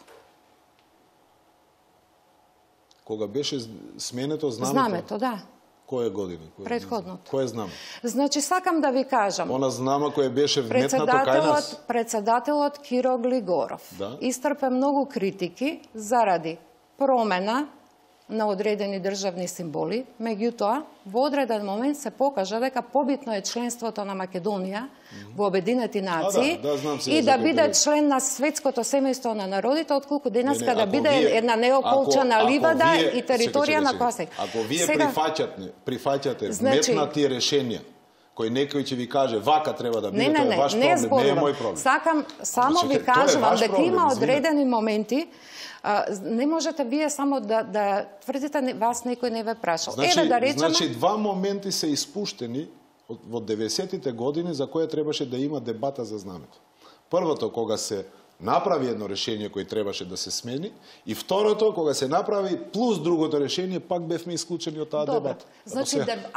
Кога беше сменето знамето? Знамето, да. Која година? Предходното. Кој знаме? Значи, сакам да ви кажам. Она знама која беше вметнато кај нас? Председателот Киро Глигоров истрпе многу критики заради промена на одредени државни символи, меѓутоа, во одреден момент се покажа дека побитно е членството на Македонија во Обединети нации и да биде член на светското семејство на народите, отколку денеска да биде една неоколчана ливада и територија на која се. Ако вие прифаќате вметнати решенија, кој некој ќе ви каже вака треба да биде, тоа е ваш проблем, не е мој проблем. Сакам само ви кажувам дека има одредени моменти. Не можете вие само да тврдите вас некој не ве прашал. Значи, два моменти се испуштени во 90-тите години за која требаше да има дебата за знамето. Првото, кога се направи едно решение кој требаше да се смени, и второто, кога се направи плюс другото решение, пак бевме исклучени од таа дебата. Значи,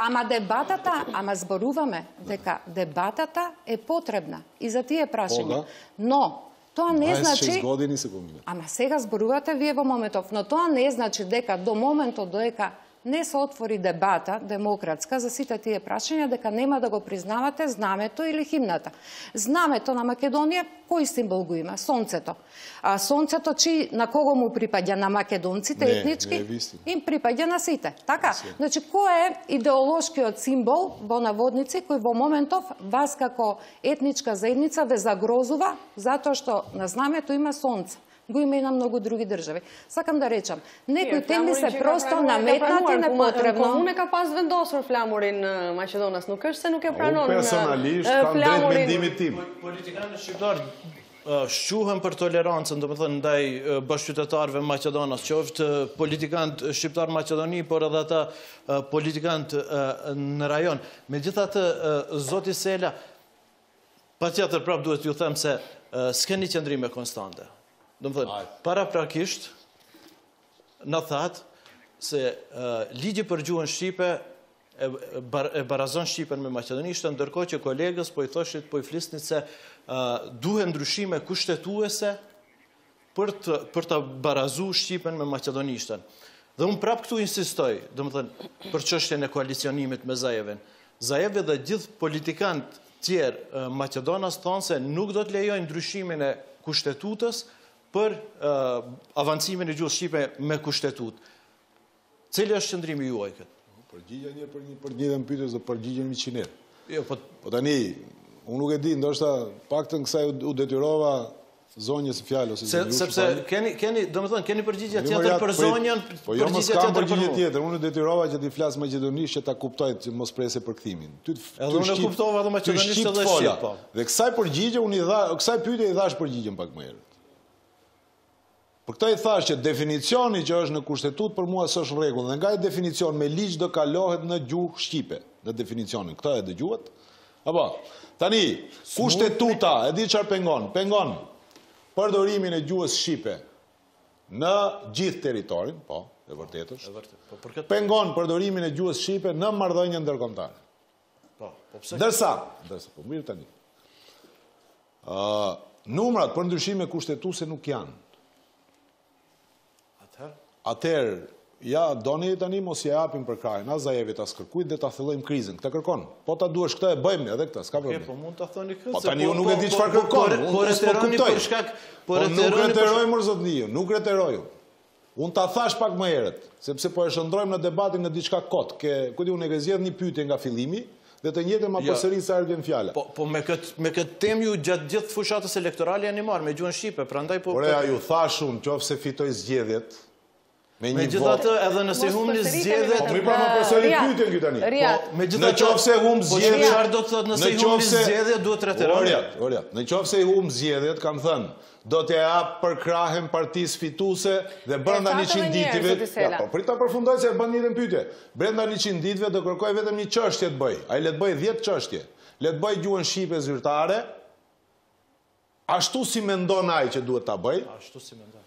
ама зборуваме дека дебатата е потребна и за тие прашања. Но, тоа не значи... 26 години се помина. Ама сега зборувате вие во моментов, но тоа не значи дека до моментот додека не се отвори дебата демократска за сите тие прашања, дека нема да го признавате знамето или химната. Знамето на Македонија, кој символ го има? Сонцето. А сонцето на кого му припаѓа? На македонците етнички? Им припаѓа на сите. Така? Значи, кој е идеолошкиот символ во наводници кој во моментов вас како етничка заедница ве загрозува затоа што на знамето има сонце? Го има и на многу други држави. Сакам да речам, некои теми се просто наметнати непотребно. Комуне ka pas vendosur flamurin Maqedonas, nuk është se nuk e pranon personalisht kanë drejt mendimit tim. Politikanët shqiptar shquhen për tolerancën, domethënë ndaj bashkëqytetarëve Maqedonas, qoftë politikanët shqiptar Maqedoni, por edhe ata politikanët në rajon. Megjithatë, zoti Sela, patjetër prap duhet ju them se s'keni qëndrime konstante. Domethënë, paraprakisht na thatë se ligji për gjuhën shqipe e barazon shqipen me maqedonishtën, ndërkohë që kolegës po i thoshit, po i flisnit se duhet ndryshime kushtetuese për të barazu shqipen me maqedonishtën. Dhe unë prap këtu insistoj, domethënë, për çështjen e koalicionimit me Zajevin. Zajevi dhe gjithë politikanët tjerë Maqedonas thonë se nuk do të lejojnë ndryshimin e kushtetutës për avancimin e gjuhës shqipe me kushtetut. Cili është qëndrimi juaj këtë? Përgjigja një për një përgjigje në pyetjes do përgjigjen 100 herë. Jo, po tani, unë nuk e di, ndoshta paktën kësaj u detyrova zonjës fjalë ose sepse keni përgjigje tjetër për zonjën, po jo mos kam përgjigje tjetër, unë detyrova që ti flas maqedonisht që ta kuptoj që mos presë për kthimin. Edhe unë kuptova edhe maqedonisht edhe shqip, po. Dhe kësaj përgjigje unë kësaj pyetje i dhash përgjigjen pak më herët. Për këtë i thash që definicioni që është në kushtetut për mua s'është rregull, dhe nga ai definicion me ligj do kalohet në gjuhë shqipe, në definicionin. Këtë e dëgjuat? Apo, tani, kushtetuta, e di çfarë pengon? Pengon përdorimin e gjuhës shqipe në gjithë territorin, po, e vërtet është. Pengon përdorimin e gjuhës shqipe në marrëdhënie ndërkombëtare. Po, pse? Ndërsa, po mirë tani. Numrat për ndryshime kushtetuese nuk janë. Atëherë, ja, doni tani mos ja japim për krajin, as Zajevit as kërkujt dhe ta fillojmë krizën. Këtë kërkon. Po ta duash këtë e bëjmë edhe këtë, s'ka problem. Po mund ta thoni këtë. Po tani unë nuk e di çfarë kërkon. Po reteroni për shkak, po nuk reteroj më zotniu, nuk reteroj. Unë ta thash pak më herët, sepse po e shndrojmë në debatin në diçka kot. Ku di unë e zgjedh një pyetje nga fillimi dhe të njëjtën ma përsëris sa vjen fjala. Po me këtë temë ju gjatë gjithë fushatës elektorale janë marrë me gjuhën shqipe, prandaj po. Por ju thash unë, qofse fitoj zgjedhjet Megjithatë, edhe nëse humni zgjedhjet, po më pra më përsëri pyetjen këtu tani. Në qofse hum zgjedhjet, çfarë do të thotë nëse humni zgjedhjet duhet reteroni? Oriat, në qofse hum zgjedhjet, kam thënë, do t'ja jap për krahen partisë fituese dhe brenda 100 ditëve. Po prita përfundoj se e bën një pyetje. Brenda 100 ditëve do kërkoj vetëm një çështje të bëj. Ai le të bëj 10 çështje. Le të bëj gjuhën shqipe zyrtare. Ashtu si mendon ai që duhet ta bëj. Ashtu si mendon.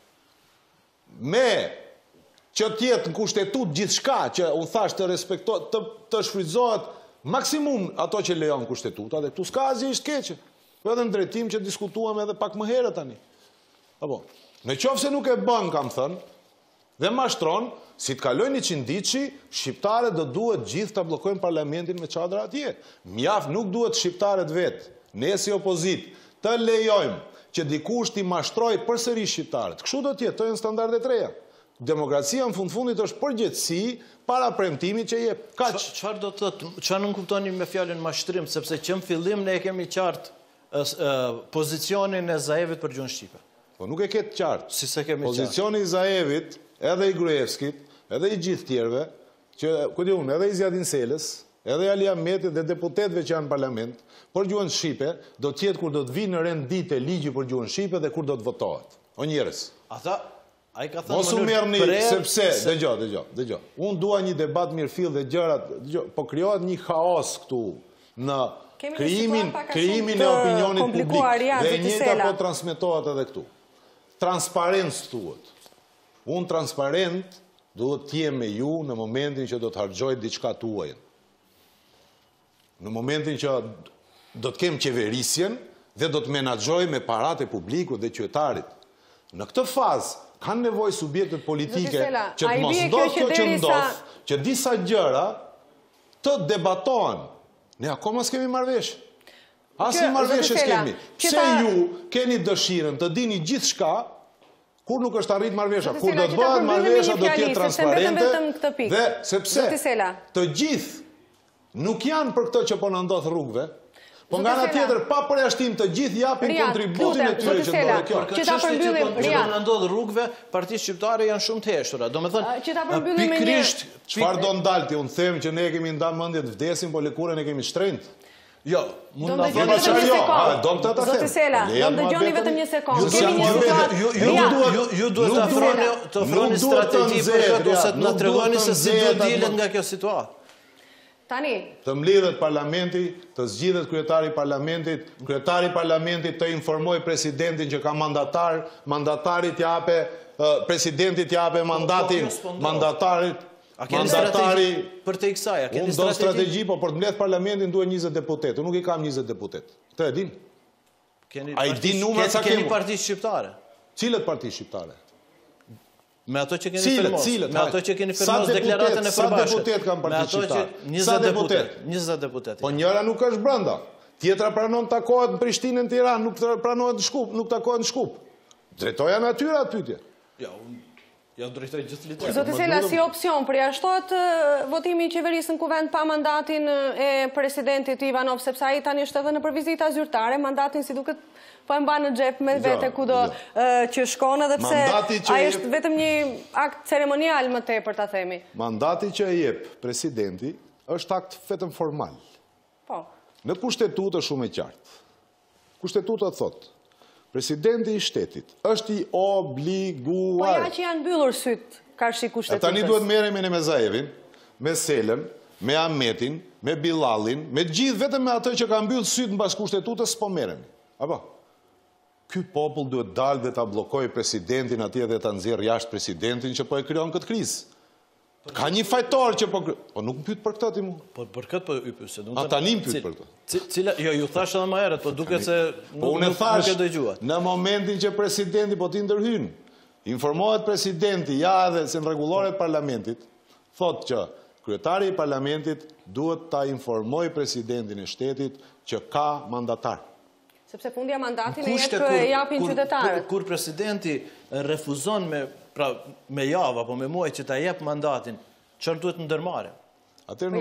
Me që tjetë në kushtetut gjithçka që unë thash të respektohet, të shfrytëzohet maksimum ato që lejon kushtetuta, dhe këtu s'ka asgjë ish keqe. Po edhe në drejtim që diskutuam edhe pak më herët tani. Apo, në qoftë se nuk e bën, kam thënë, dhe mashtron, si të kalojnë 100 ditë, shqiptarët do duhet gjithë të bllokojnë parlamentin me çadra atje. Mjaft nuk duhet shqiptarët vetë, ne si opozit, të lejojmë që dikush t'i mashtrojë përsëri shqiptarët. Kështu do të jetë, to janë standardet e reja. Demokracia në fundit është përgjithësi para premtimit që jep. Kaq. Çfarë do të thotë, çfarë nuk kuptoni me fjalën mashtrim, sepse që në fillim ne e kemi qartë pozicionin e Zajevit për gjuhën shqipe. Po nuk e ketë qartë. Si se kemi qartë. Pozicioni i Zajevit, edhe i Gruevskit, edhe i gjithë tjerëve, që ku di unë, edhe i Zjadin Selës, edhe i Ali Ahmetit dhe deputetëve që janë në parlament, për gjuhën shqipe, do të jetë kur do të vinë në rendite ligji për gjuhën shqipe dhe kur do të votohet. O njerëz. Mos u merrni sepse, dëgjoj. Unë dua një debat mirëfill dhe gjërat, po krijohet një kaos këtu në krijimin e opinionit publik dhe e njëjta po transmetohet edhe këtu. Transparencë thuhet. Unë transparent duhet të jem me ju në momentin që do të harxoj diçka tuaj. Në momentin që do të kem qeverisjen dhe do të menaxhoj me paratë e publikut dhe qytetarit. Në këtë fazë kanë nevojë subjektet politike që të mos ndodhë kjo që ndodh, që disa gjëra të debatohen. Ne akoma s'kemi marrëveshje. As një marrëveshje s'kemi. Pse ju keni dëshirën të dini gjithçka kur nuk është arrit marrëveshja? Kur do të bëhet marrëveshja do të jetë transparente dhe sepse të gjithë nuk janë për këtë që po na ndodh rrugëve. Po nga ana tjetër, pa përjashtim të gjithë japin kontributin e tyre që ndodhe kjo. Që ta përmbyllim që në ndodh rrugëve, partisë shqiptare janë shumë të heshtura. Domethënë, pikërisht çfarë do ndalti, unë them që ne kemi ndarë mendje të vdesim, po lëkurën e kemi shtrenjtë. Jo, mund ta thoni vetëm një sekondë. Do të ta them. Zoti Sela, do dëgjoni vetëm një sekondë. Ju duhet të ofroni strategji për këtë ose të na tregoni se si do dilet nga kjo situatë. Tani. Të mlidhet parlamenti, të zgjidhet kryetari i parlamentit të informoj presidentin që ka mandatar, mandatari t'jape, presidenti t'jape mandatin, mandatarit, mandatari... Për të iksaj, a keni strategji? Unë do strategji, po për të mbledh parlamentin duhet 20 deputet. Unë nuk i kam 20 deputet. Të e din? A i din numrat sa kemu? Keni parti shqiptare? Cilët parti shqiptare? Me ato që keni firmos deklaratën e përbashkët. Sa deputet kanë parti shqiptare? Sa deputet? 20 deputet. Po njëra nuk është brenda. Tjetra pranon takohet në Prishtinë, në Tiranë, nuk pranohet në Shkup, nuk takohet në Shkup. Drejtoja natyra aty tje. Ja drejtoj gjithë liderët. Zoti Sela, si opcion, përjashtohet votimi i qeverisë në kuvend pa mandatin e presidentit Ivanov, sepse ai tani është edhe në për vizita zyrtare, mandatin si duket po e mban në xhep me vete kudo që shkon, edhe pse ai është vetëm një akt ceremonial më tepër ta themi. Mandati që e jep presidenti është akt vetëm formal. Po. Në kushtetutë është shumë e qartë. Kushtetuta thotë presidenti i shtetit është i obliguar. Po ja që janë mbyllur syt karshi kushtetutës. Tani duhet merremi me Mezajevin, me Selën, me Ahmetin, me Bilallin, me gjithë vetëm me atë që ka mbyllur syt mbas kushtetutës s'po merremi. Apo? Ky popull duhet dalë dhe ta bllokojë presidentin atje dhe ta nxjerrë jashtë presidentin që po e krijon këtë krizë. Ka një fajtor që po nuk më pyet për këtë ti mu. Po për këtë po y pyet se do. Tani më pyet për këtë. Cila jo ju thash edhe më herët, po duket se nuk e dëgjuat. Në momentin që presidenti po ti ndërhyn, informohet presidenti ja edhe se në rregulloret parlamentit, thotë që kryetari i parlamentit duhet ta informojë presidentin e shtetit që ka mandatar. Sepse fundja mandatin e japin qytetarët. Kur presidenti refuzon me javë apo me muaj që ta jep mandatin, çfarë duhet ndërmarrë? Atëherë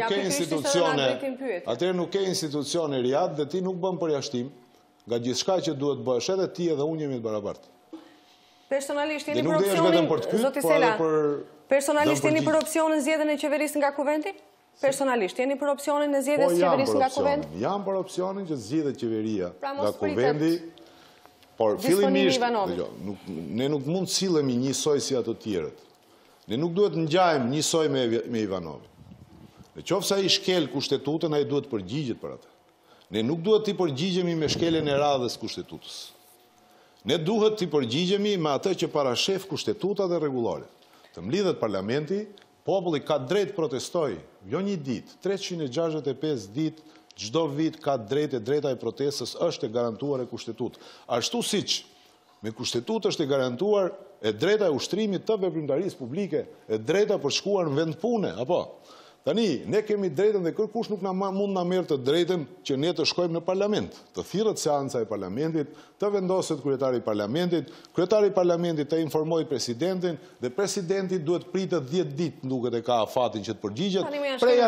nuk ke institucione riad dhe ti nuk bën përjashtim nga gjithçka që duhet bësh, edhe ti edhe unë jemi të barabartë. Personalisht jeni për opsionin, zoti Sela, personalisht jeni për opsionin zgjedhjen e qeverisë nga kuventi? Personalisht jeni për opsionin e zgjedhjes së qeverisë nga kuventi? Jam për opsionin që zgjedhet qeveria nga kuvendi. Por fillimisht, ne nuk mund të sillemi njësoj si ato tjerët. Ne nuk duhet ngjajmë njësoj me Ivanovin. Në qoftë se ai shkel kushtetutën, ai duhet përgjigjet për atë. Ne nuk duhet të përgjigjemi me shkeljen e radhës kushtetutës. Ne duhet të përgjigjemi me atë që parashef kushtetuta dhe rregulloret. Të mlidhet parlamenti, populli ka drejt protestoj, jo një ditë, 365 ditë, çdo vit ka drejta e protestës është e garantuar e kushtetutë. Ashtu siç me kushtetutë është e garantuar e drejta e ushtrimit të veprimtarisë publike, e drejta për shkuar në vend pune, apo? Tani, ne kemi drejtën dhe kërkush nuk mund na merr të drejtën që ne të shkojmë në parlament, të thirrët seanca e parlamentit, të vendoset kryetari i parlamentit të informojë presidentin dhe presidenti duhet pritet 10 ditë duket e ka afatin që të përgjigjet. Prej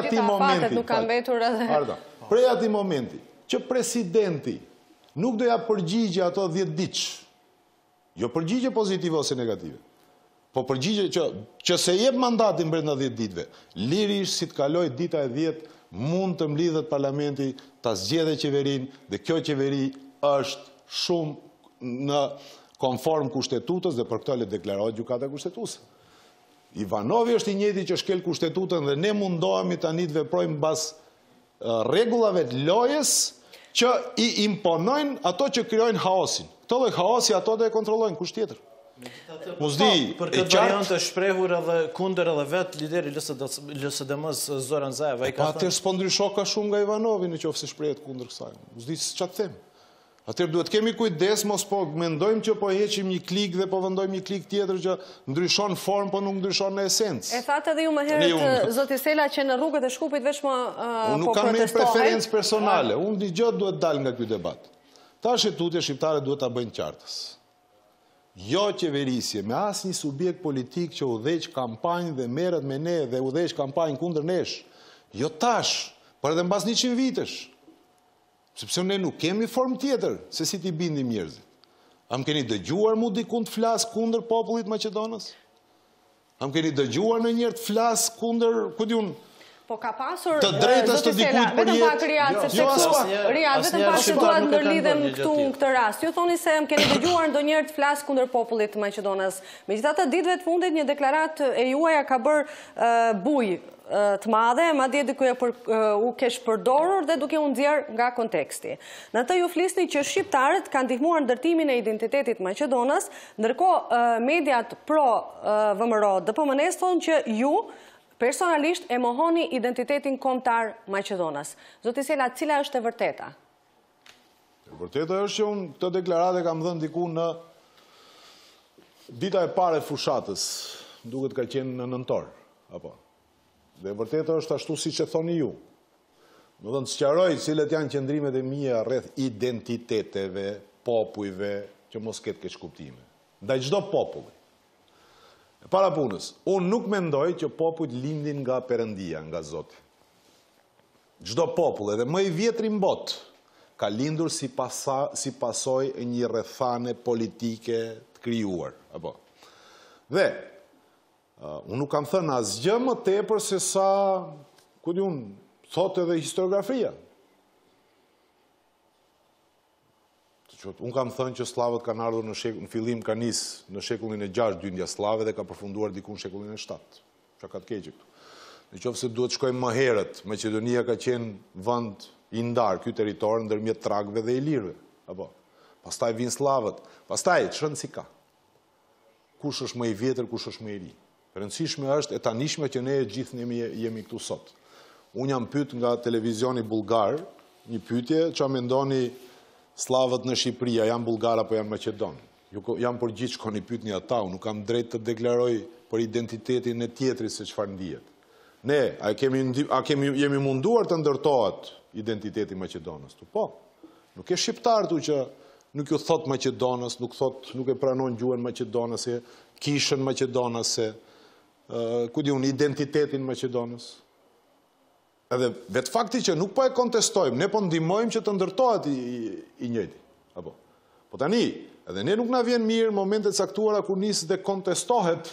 atij momenti që presidenti nuk do ja përgjigje ato 10 ditë, jo përgjigje pozitive ose negative, po përgjigje që se jep mandatin brenda 10 ditëve, lirisht si të kaloj dita e 10, mund të mlidhet parlamenti, ta zgjedhë qeverinë, dhe kjo qeveri është shumë në konform kushtetutës dhe për këtë le deklarohet gjykata kushtetuese. Ivanovi është i njëjti që shkel kustetutën dhe ne mundohemi tani të veprojmë mbas rregullave të lojës që i imponojnë ato që krijojnë haosin. Këto lloj haosi ato do e kontrollojnë, kush tjetër. Për këtë variant të shprehur edhe kundër edhe vetë lideri LSDM-s Zoran Zaev, ai ka thënë. Atëherë s'po ndryshon ka shumë nga Ivanovi nëse shprehet kundër kësaj. S'di ç'a them. Atëherë duhet kemi kujdes mos po mendojmë që po heqim një klik dhe po vendojmë një klik tjetër që ndryshon formë po nuk ndryshon në esencë. E thatë edhe ju më herët zoti Sela që në rrugët e Shkupit vetëm po protestohen. Unë nuk kam një preferencë personale, unë dëgjoj duhet dal nga ky debat. Tash tutje shqiptare duhet ta bëjnë qartës. Jo qeverisje me asnjë subjekt politik që udhëheq kampanjë dhe merret me ne dhe udhëheq kampanjë kundër nesh. Jo tash, por edhe mbas 100 vitesh. Sepse ne nuk kemi formë tjetër se si t'i bindim njerëzit. Am keni dëgjuar mu dikun të flas kundër popullit Maqedonës? Am keni dëgjuar në njërë të flas kundër, ku di unë, po ka pasur të drejtës të dikujt për jetë? Vetëm pak se duat ndërlidhem këtu në këtë rast. Ju thoni se keni dëgjuar ndonjëherë të flas kundër popullit të Maqedonës. Megjithatë ditëve të fundit një deklaratë e juaja ka bërë bujë të madhe, madje dikuj u kesh përdorur dhe duke u nxjerr nga konteksti. Në të ju flisni që shqiptarët kanë ndihmuar ndërtimin e identitetit Maqedonës, ndërkohë mediat pro VMRO DPMNE thonë që ju personalisht e mohoni identitetin kombëtar Maqedonës. Zoti Sela, cila është e vërteta? E vërteta është që unë këtë deklaratë kam dhënë diku në dita e parë e fushatës, duket ka qenë në nëntor, apo. Dhe vërteta është ashtu si që thoni ju. Më dhënë të sqaroj cilet janë qëndrimet e mia rreth identiteteve, popujve, që mos ketë keq kuptime. Ndaj çdo populli. Para punës, unë nuk mendoj që popujt lindin nga Perëndia, nga Zoti. Çdo popull, edhe më i vjetri në botë, ka lindur si pasojë e një rrethane politike të krijuar, apo. Dhe unë nuk kam thënë asgjë më tepër se sa, ku di unë, thotë edhe historiografia. Unë kam thënë që slavët kanë ardhur në fillim ka nisë në shekullin e 6 dyndja slave dhe ka përfunduar diku në shekullin e 7. Qa ka të keqë këtu. Në qoftë se duhet shkojmë më herët, Maqedonia ka qenë vend i ndarë, ky territor ndërmjet trakëve dhe ilirëve. Apo. Pastaj vinë slavët. Pastaj çrëndsi ka. Kush është më i vjetër, kush është më i ri. Rëndësishme është e tanishme që ne gjithë jemi këtu sot. Unë jam pyet nga televizioni bullgar, një pyetje ç'a mendoni slavët në Shqipëri, janë bulgar apo janë maqedon? Jam përgjigj shkoni pyetni ata, unë nuk kam drejt të deklaroj për identitetin e tjetrit se çfarë ndihet. Ne, jemi munduar të ndërtohet identiteti Maqedonës? Po. Nuk e shqiptar tu që nuk ju thot Maqedonës, nuk e pranon gjuhën maqedonase, kishën maqedonase, ku di unë, identitetin Maqedonës. Edhe vetë fakti që nuk po e kontestojmë, ne po ndihmojmë që të ndërtohet i njëjti. Apo. Po tani, edhe ne nuk na vjen mirë momentet caktuara kur nis dhe kontestohet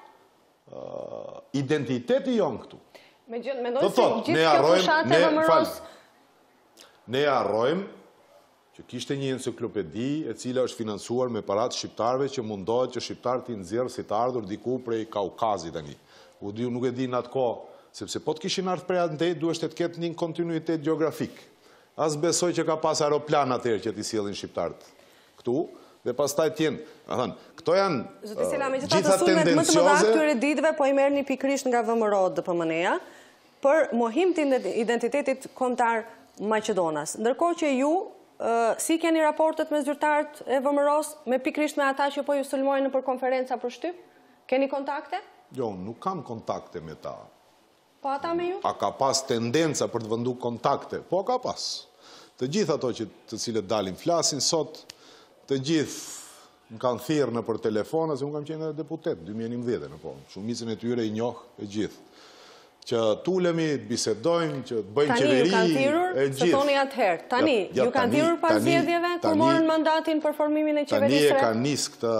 identiteti jon këtu. Mendoj se gjithë kjo fushatë e vëmëros. Ne harrojmë që kishte një enciklopedi e cila është financuar me paratë shqiptarëve që mundohet që shqiptarët i nxjerrë si të ardhur diku prej Kaukazit tani. Nuk e di në atë kohë, sepse po të kishin ardhur prej andej, duhet të ketë një kontinuitet geografik. As besoj që ka pas aeroplan atëherë që t'i sjellin shqiptarët këtu, dhe pastaj tjenë, këto janë gjitha tendencioze. Më të mëdha këtyre ditëve po i merrni pikërisht nga VMRO DPMN-ja për mohim të identitetit kombëtar Maqedonas. Ndërkohë që ju si keni raportet me zyrtarët e VMRO-s, me pikërisht me ata që po ju sulmojnë për konferenca për shtyp? Keni kontakte? Jo, nuk kam kontakte me ta. Po ata me ju? A ka pas tendenca për të vëndu kontakte? Po ka pas. Të gjithë ato të cilët dalin flasin sot, të gjithë më kanë thirrë në për telefona, se unë kam qenë deputet, 2011, në po, shumicën e tyre i njohë e gjithë. Që tulemi, të bisedojmë, që të bëjmë qeveri, e gjithë. Tani ju kanë thirrur, se thoni atëherë. Tani, ju kanë thirrur pas zgjedhjeve, kur morën mandatin për formimin e qeverisë? Tani e ka nis këtë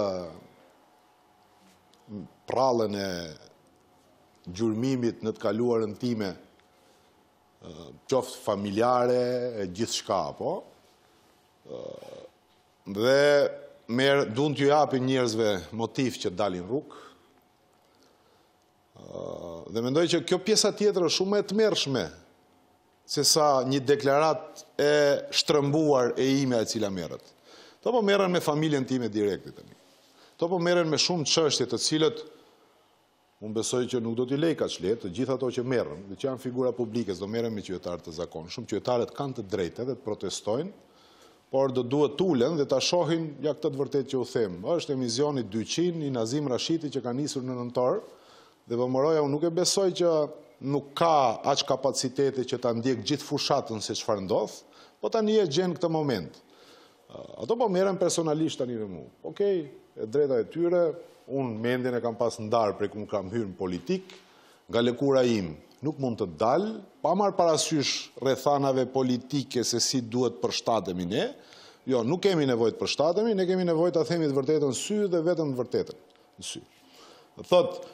prallën e gjurmimit në të kaluarën time, qoftë familjare, e gjithë shka, po. Dhe duan t'ju japin njerëzve motiv që dalin rrugë. Dhe mendoj që kjo pjesa tjetër është shumë e tmerrshme, se sa një deklarat e shtrëmbuar e ime e cila merret. To po merren me familjen time direkte tani. To po merren me shumë çështje të cilët unë besoj që nuk do t'i lej kaq lehtë, të gjithë ato që merren, dhe që janë figura publike, do merren me qytetarët të zakonshëm, qytetarët kanë të drejtë dhe të protestojnë, por do duhet tulen dhe ta shohin ja këtë të vërtet që u them. Është emisioni 200 i Nazim Rashiti që ka nisur në nëntor, dhe VMRO-ja unë nuk e besoj që nuk ka aq kapacitete që ta ndjek gjithë fushatën se çfarë ndodh, po tani e gjen këtë moment. Ato po merren personalisht tani me mua. Okej, e drejta e tyre. Unë mendjen e kam pas ndarë prej ku më kam hyrë në politik, nga lëkura im nuk mund të dalë, pa marrë parasysh rrethanave politike se si duhet përshtatemi ne. Jo, nuk kemi nevojë të përshtatemi, ne kemi nevojë të themi të vërtetën në sy dhe vetëm të vërtetën në sy. Thotë,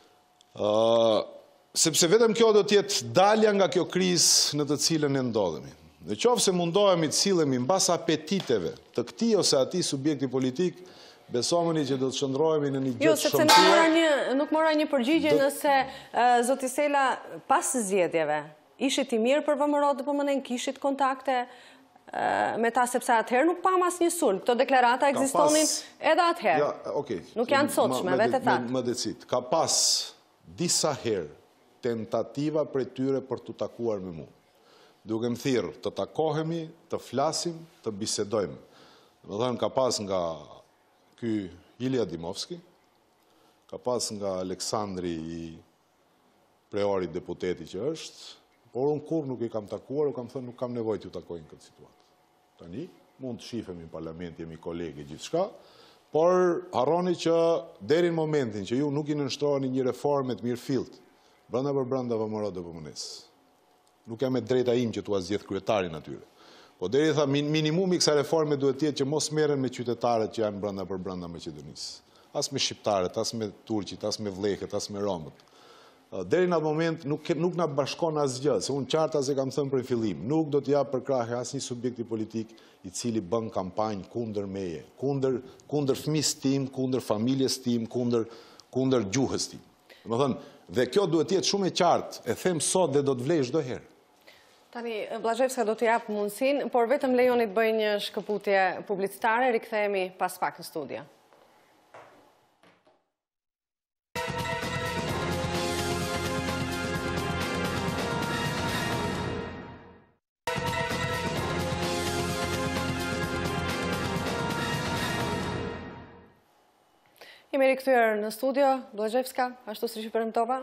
sepse vetëm kjo do t'jetë dalja nga kjo krizë në të cilën ne ndodhemi. Në qoftë se mundohemi të sillemi mbas apetiteve të këtij ose atij subjekti politik, besomeni që do të shndrohemi në një gjë të shëmtuar. Jo, sepse nuk mora një përgjigje nëse zoti Sela pas zgjedhjeve ishit i mirë për VMRO DPMN, kishit kontakte me ta, sepse atëherë nuk pam asnjë sulm. Këto deklarata ekzistonin edhe atëherë. Nuk janë të sotshme, vetë thatë. Më decit, ka pas disa herë tentativa prej tyre për të takuar me mua. Duke më thirrë të takohemi, të flasim, të bisedojmë. Do thënë ka pas nga ky Ilija Dimovski, ka pas nga Aleksandri i Preori deputeti që është, por unë kur nuk i kam takuar, u kam thënë nuk kam nevojë t'ju takoj në këtë situatë. Tani, mund të shifemi në parlament, jemi kolege gjithçka, Por harroni që deri në momentin që ju nuk i nënshtroheni një reforme të mirëfillt, brenda për brenda vëmëro dhe vëmënes. Nuk jam me drejta im që tu zgjedh kryetarin atyre. Po deri tha minimumi i kësaj reforme duhet të jetë që mos merren me qytetarët që janë brenda për brenda Maqedonisë. As me shqiptarët, as me turqit, as me vllehët, as me romët. Deri në atë moment nuk na bashkon asgjë, se unë qarta se kam thënë për fillim, nuk do të jap përkrahje asnjë subjekti politik i cili bën kampanjë kundër meje, kundër fëmisë tim, kundër familjes tim, kundër gjuhës tim. Domethënë, dhe kjo duhet të jetë shumë e qartë, e them sot dhe do të vlej çdo herë. Tani, Blaževska do të jap mundësinë, por vetëm lejoni të bëj një shkëputje publicitare, rikthehemi pas pak në studio. Jemi rikthyer në studio, Blaževska, ashtu si që premtova?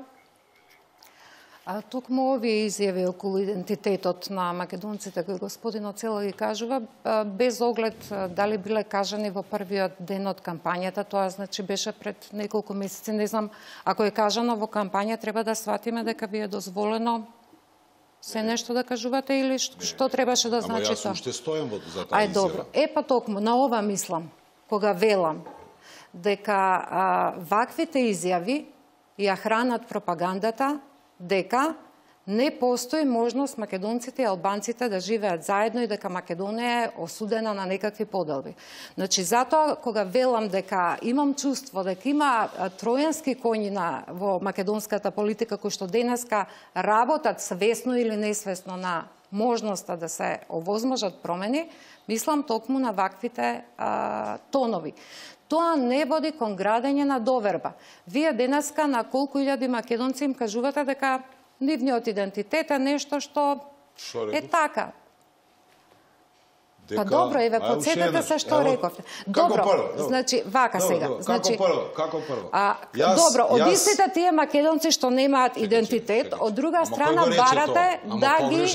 Тук му овие изјави околу идентитетот на македонците кои господин Оцела ги кажува, без оглед дали биле кажани во првиот ден од кампањата, тоа значи беше пред неколку месеци, не знам, ако е кажано во кампања, треба да сватиме дека ви е дозволено се нешто да кажувате или што требаше да значи тоа? Ама јас уште стојам за таа изјава. Добро. Па токму, на ова мислам, кога велам дека ваквите изјави ја хранат пропагандата, дека не постои можност македонците и албанците да живеат заедно и дека Македонија е осудена на некакви поделби. Значи, затоа, кога велам дека имам чувство дека има тројански коњи во македонската политика, кои што денеска работат свесно или несвесно на можноста да се овозможат промени, мислам токму на ваквите тонови. Тоа не води кон градење на доверба. Вие денеска на колку илјади македонци им кажувате дека нивниот идентитет е нешто што е така. Па добро, еве, подсетете се што рековте. Добро, значи, вака сега. Како прво? Добро, од истите тие македонци што немаат идентитет, од друга страна барате да ги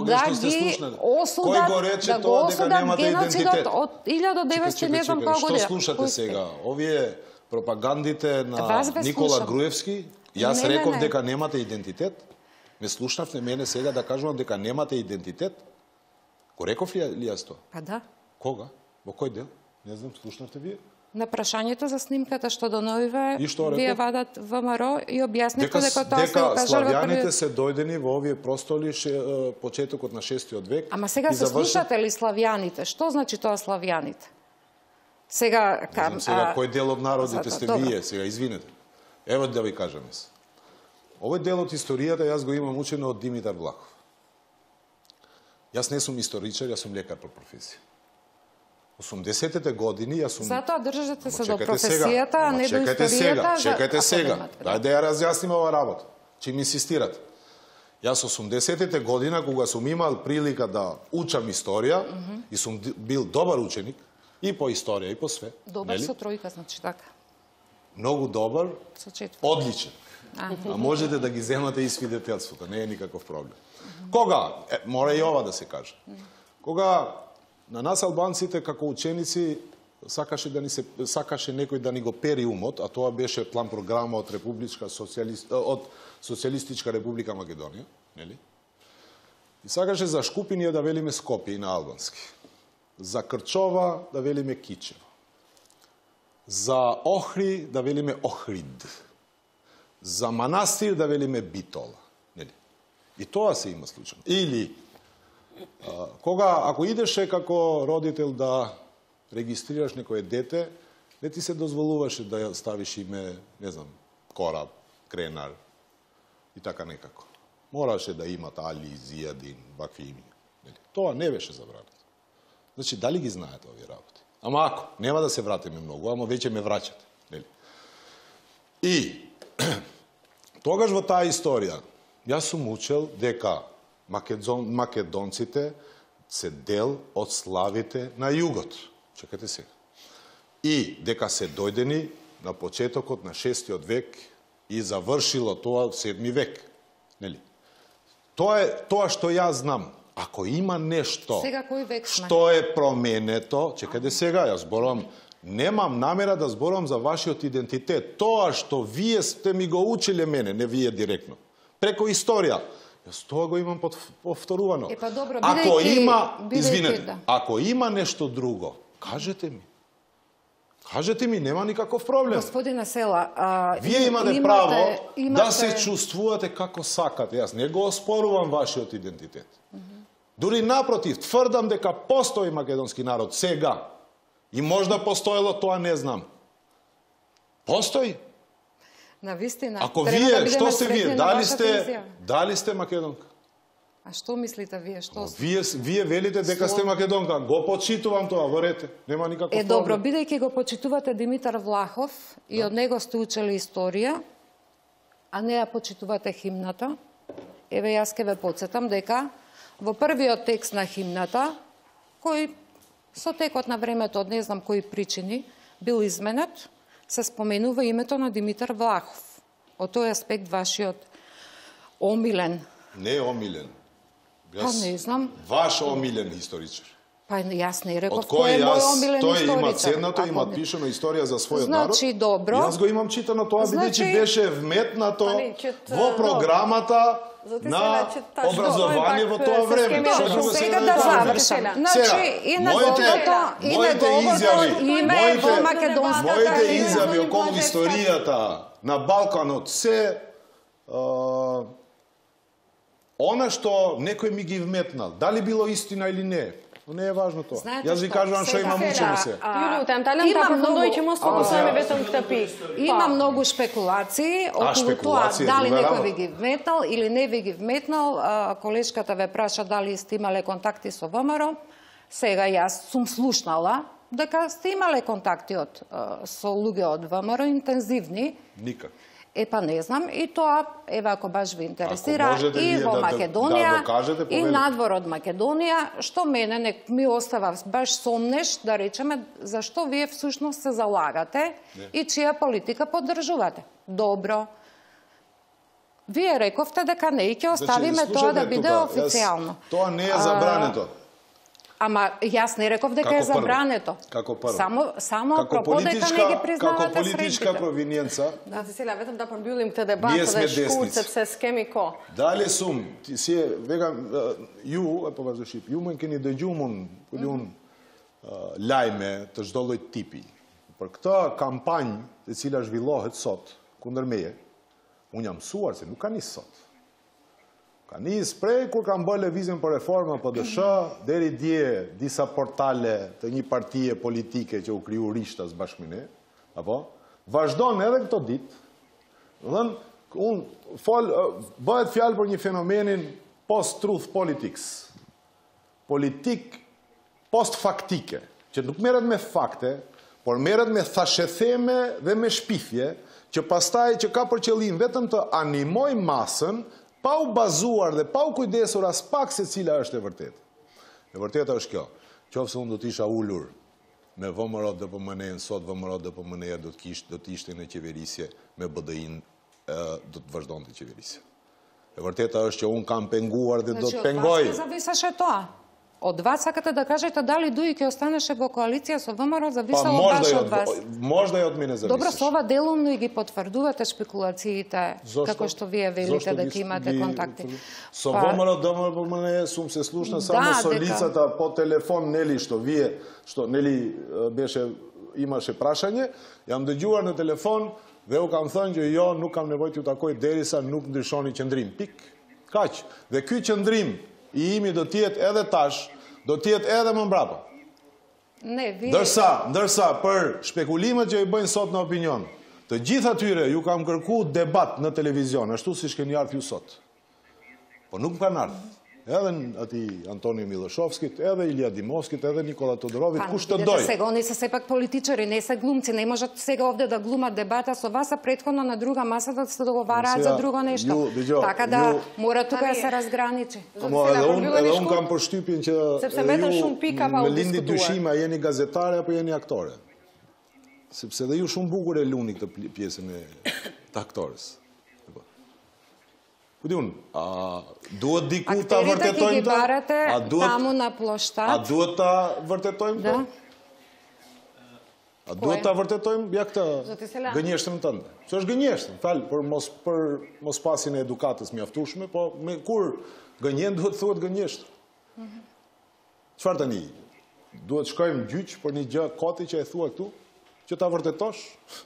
осудат, да го осудат геноцидот од 1900 не знам која година. Што слушате сега? Овие пропагандите на Никола Груевски, јас реков дека немате идентитет? Ме слушнавте мене сега да кажувам дека немате идентитет? Го реков ли јас тоа? Па да. Кога? Во кој дел? Не знам, слушнавте вие? На прашањето за снимката што доновиве, вие вадат ВМРО и објаснивте дека тоа се дека славјаните се дојдени во овие простоли почетокот на 6-тиот век. Ама сега се слушате ли славјаните? Што значи тоа славјаните? Сега кој дел од народите сте вие, сега извинете. Ево да ви кажам јас. Овој дел од историјата јас го имам учено од Димитар Влахов. Јас не сум историчар, јас сум лекар по професија. 80-те години јас сум... Затоа држате се до професијата, а не до историјата. Чекајте сега. Дај да ја разјасниме ова работа. Че ми инсистирате. Јас 80-те година, кога сум имал прилика да учам историја, и сум бил добар ученик, и по историја, и по све. Добар со тројка, значи така. Многу добар, со четврта. одличен. А можете да ги земате и свидетелството, не е никаков проблем. Кога, мора и ова да се каже, кога на нас албанците како ученици сакаше некој да ни го пери умот, а тоа беше план програма од Социјалистичка република Македонија, нели? И сакаше за Шкупинија да велиме Скопје и на албански, за Крчова да велиме Кичево, за Охри да велиме Охрид, за Манастир да велиме Битола. И тоа се има случај. Или, ако идеше како родител да регистрираш некој дете, не ти се дозволуваше да ја ставиш име, не знам, Кораб, Кренар и така некако. Мораше да имат Али, Зијадин, вакви имиња. Тоа не беше забрането. Значи, дали ги знаете овие работи? Ама ако, нема да се вратиме многу, ама веќе ме враќате. И, тогаш во таа историја, јас сум учел дека македонците се дел од славите на југот. Чекате сега. И дека се дојдени на почетокот на 6-тиот век и завршило тоа 7 век. Нели? Тоа што јас знам. Ако има нешто што е променето, чекајте сега, јас зборувам Nemam namjera da zborujem za vašiot identitet. To što vije ste mi go učili mene, ne vije direktno. Preko istorija. Jaz to go imam povtoruvano. Pa dobro, ako ima, izvinete, ako ima nešto drugo, kažete mi. Kažete mi, nema nikakov problem. Gospodine Sela, Вие имате право да се чувствувате како сакате. Јас не го оспорувам вашиот идентитет. Дури напротив, тврдам дека постои македонски народ сега. И можда постоело, тоа не знам. Постои. Навистина. Ако вие, што сте вие? Дали сте македонка? А што мислите вие? Што сте? Вие велите дека сте македонка. Го почитувам тоа, верете. Нема никаков проблем. Добро, бидејќи го почитувате Димитар Влахов и од него сте учели историја, а не ја почитувате химната, еве јас ке ве подсетам дека во првиот текст на химната, кој со текот на времето од не знам кои причини бил изменет, се споменува името на Димитар Влахов. Од тој аспект вашиот омилен. Не омилен. Па не знам. Ваш омилен историчар. Па јас не реков кој е мој омилен историчар. Тој има ценато, има пишено историја за својот народ. Значи, добро. Јас го имам читано тоа, бидејќи беше вметнато во програмата на образование во тоа време. Сега да завршам. Значи, и неговото име во македонската моите изјави околу историјата на Балканот се она што некој ми ги вметнал. Дали било истина или не? Не е важно тоа. Јас ви кажувам што имам учено се. Јулио, талент да продолжи ќе му сфокусираме ветом ктапи. Има многу спекулации околу тоа дали некој ви ги вметнал или не ви ги вметнал. Колешката ве праша дали сте имале контакти со ВМРО. Сега јас сум слушнала дека сте имале контакти со луѓе од ВМРО интензивни. Никак. Па не знам, и тоа, еве ако баш ви интересира, и во Македонија, и надвор од Македонија, што мене ми остава баш сомнеш, да речеме, зашто вие всушност се залагате и чија политика поддржувате. Добро. Вие рековте дека не ќе оставиме тоа да биде официјално. Тоа не е забрането. Ама јас не реков дека е забрането. Како прво. Само апропо дека не ги признавате како политичка провинијанца. Да, Цецилија, ветам да пробилим те дебата да шкурт се скеми ко. Дали сум, ти си вега ју, по вазошип, ју мен кени дојѓумун, полиун лајме të çdo lloj tipi. Për këtë kampanjë e cila zhvillohet sot kundër meje, unë jam mësuar se nuk ka nis sot. Ka nis prej kur kam bërë lëvizjen për reforma PDSH, deri dje disa portale të një partije politike që u kriju rishtas bashkë me ne, apo vazhdon edhe këto ditë. Bëhet fjalë për një fenomenin post-truth politics. Politik post-faktike, që nuk merret me fakte, por merret me thashetheme dhe me shpifje, që pastaj që ka për qëllim vetëm të animoj masën, pa u bazuar dhe pa u kujdesur as pak se cila është e vërtetë. E vërteta është kjo. Qofse unë do të isha ulur me VMRO DPMN, sot VMRO DPMN do të ishte në qeverisje, me BDI-n do të vazhdonte qeverisje. E vërteta është që unë kam penguar dhe do të pengoj. Значи, зависеше тоа. Од вас сакате да кажете дали Дуи ќе останеше во коалиција со ВМРО, зависело баш од вас. Можда и од мене зависеше. Добро, со ова делумно и ги потврдувате спекулациите, како што вие велите дека имате контакти. Со ВМРО DPMN сум се слушна само со лицата по телефон, нели, што вие, што нели имаше прашање, јам дëgjuar në телефон dhe u kam thënë që jo, nuk kam nevojë t'ju takoj derisa nuk ndryshoni qëndrim. Pik. Kaq. Dhe ky qëndrim i imi do tjetë edhe tash, do tjetë edhe më mbrapa. Ndërsa, për shpekulimet që i bëjnë sot në opinion, të gjitha tyre ju kam kërku debat në televizion, ashtu si shkeni ardhë ju sot. Po nuk më kanë ardhë. Edhe ati Antonio Miloshovskit, edhe Ilija Dimovskit, edhe Nikola Todorovit, kush të doj. Сега они се сепак политичари, не се глумци, не можат сега овде да глумат дебата со вас, а претходно на друга маса да се договараат за друго нешто. Така да мора тука да се разграничи. Edhe unë kam përshtypjen që ju me lindi dyshime, a jeni gazetare apo jeni aktore. Sepse dhe ju shumë bukur e luni këtë pjesën e të aktores. Duhet diku ta vërtetojmë të? Tamu na plostat. A duhet ta vërtetojmë të? A duhet ta vërtetojmë ja këtë gënjeshtën tënde. Që është gënjeshtën, falë për mos pasin e edukatës mjaftueshme, po kur gënjen duhet thuhet gënjeshtën. Çfarë tani? Duhet shkojmë gjyq për një gjë koti që e thua këtu, që ta vërtetosh?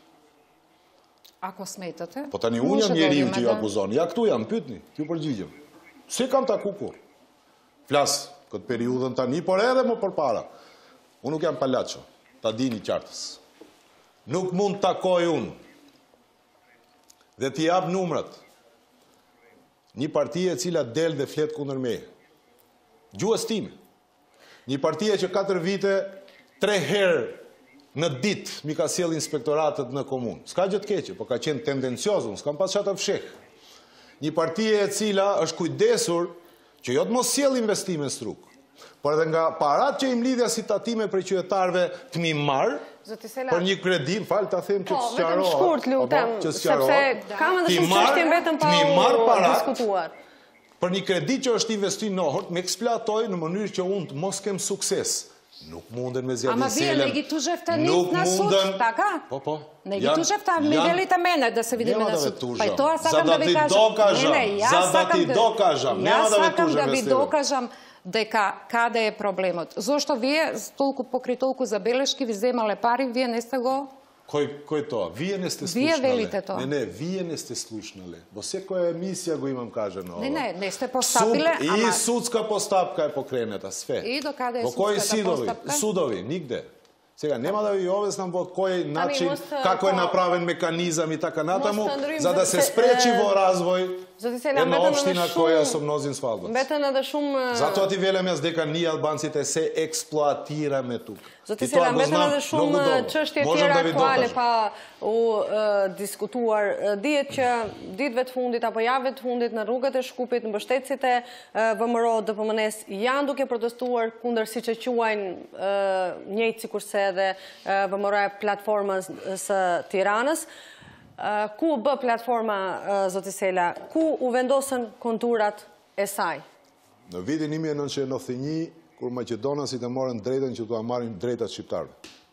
Ako smetete? Po tani unë jam njeriu që ju akuzon. Ja këtu jam, pyetni, ju përgjigjem. Si kam taku kur? Flas këtë periudhën tani, por edhe më përpara. Unë nuk jam palaço, ta dini qartës. Nuk mund takoj unë dhe t'i jap numrat një partie e cila del dhe flet kundër meje. Gjuhës time. Një partie që 4 vite, 3 herë në ditë mi ka sjell inspektoratët në komunë. S'ka gjë të keqe, po ka qenë tendenciozë, unë s'kam pas çata fsheh. Një partie e cila është kujdesur që jo të mos sjell investime struk, por edhe nga parat që i mlidhja si tatime për qytetarëve të mi marr, për një kredi, falë ta them që të sqarohet. Vetëm shkurt lutem, sepse kam edhe shumë çështje vetëm pa diskutuar. Për një kredi që është investuar në Ohër, me eksploatoj në mënyrë që unë të mos kem sukses. Nuk munden me zjadin selem. Ama vi tu žeftanit na sud, така? Po. Negi tu žefta, mi velite mene da se vidime na sud. Pa i to ja sakam da vi dokažam. Ja sakam da vi dokažam дека каде е проблемот. Зошто вие покри толку забелешки ви земале пари, вие не сте го... Кој тоа? Вие не сте слушнале. Вие велите тоа. Не, вие не сте слушнале. Во секоја емисија го имам кажано ова. Не сте постапиле, И судска постапка е покренета, све. И до каде е судската постапка? Судови, нигде. Сега, нема да ви обяснам во кој начин, како е направен меканизам и така натаму, за да се спречи во развој една општина која со мнозин свалбац. Затоа ти велем јас дека ние албанците се експлоатираме тук. Zoti Sela, vetëm edhe shumë çështje tjera aktuale pa u diskutuar. Dihet që ditëve të fundit apo javëve të fundit në rrugët e Shkupit, në mbështetësit e VMRO DPMN-s janë duke protestuar kundër siç e quajnë njëjtë sikurse edhe VMRO-ja platformës së Tiranës. Ku u bë platforma, zoti Sela? Ku u vendosën konturat e saj? Në vitin 1991, kur Maqedonasit e morën drejtën që t'ua marrin drejtat shqiptarëve.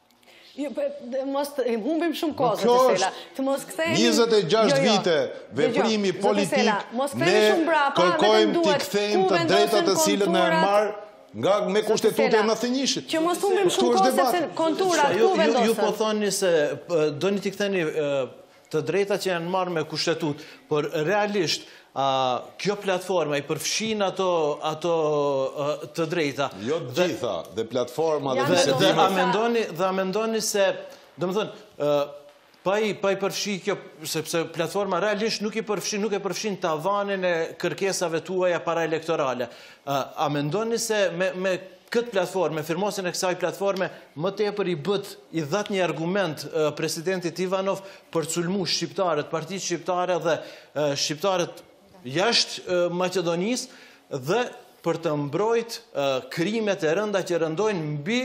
Mos humbim shumë kohë, zoti Sela. Të mos kthehemi 26 vite veprimi politik, ne kërkojmë t'i kthejmë të drejtat të cilët na e marr nga me kushtetutën e 91-shit. Që mos humbim shumë kohë sepse konturat ku vendosën. Ju po thoni se doni t'i ktheni të drejtat që janë marrë me kushtetutë, por realisht kjo platforma i përfshin ato të drejta. Jo të gjitha, dhe platforma dhe bisedime. Dhe a mendoni se, do më thënë, pa i përfshi kjo, sepse platforma realisht nuk e përfshin tavanin e kërkesave tuaja para elektorale. A mendoni se me këtë platforme, me firmosin e kësaj platforme, më tepër i dhat një argument presidentit Ivanov për sulmu shqiptarët, partitë shqiptare dhe shqiptarët jashtë Maqedonisë dhe për të mbrojt krimet e rënda që rëndojnë mbi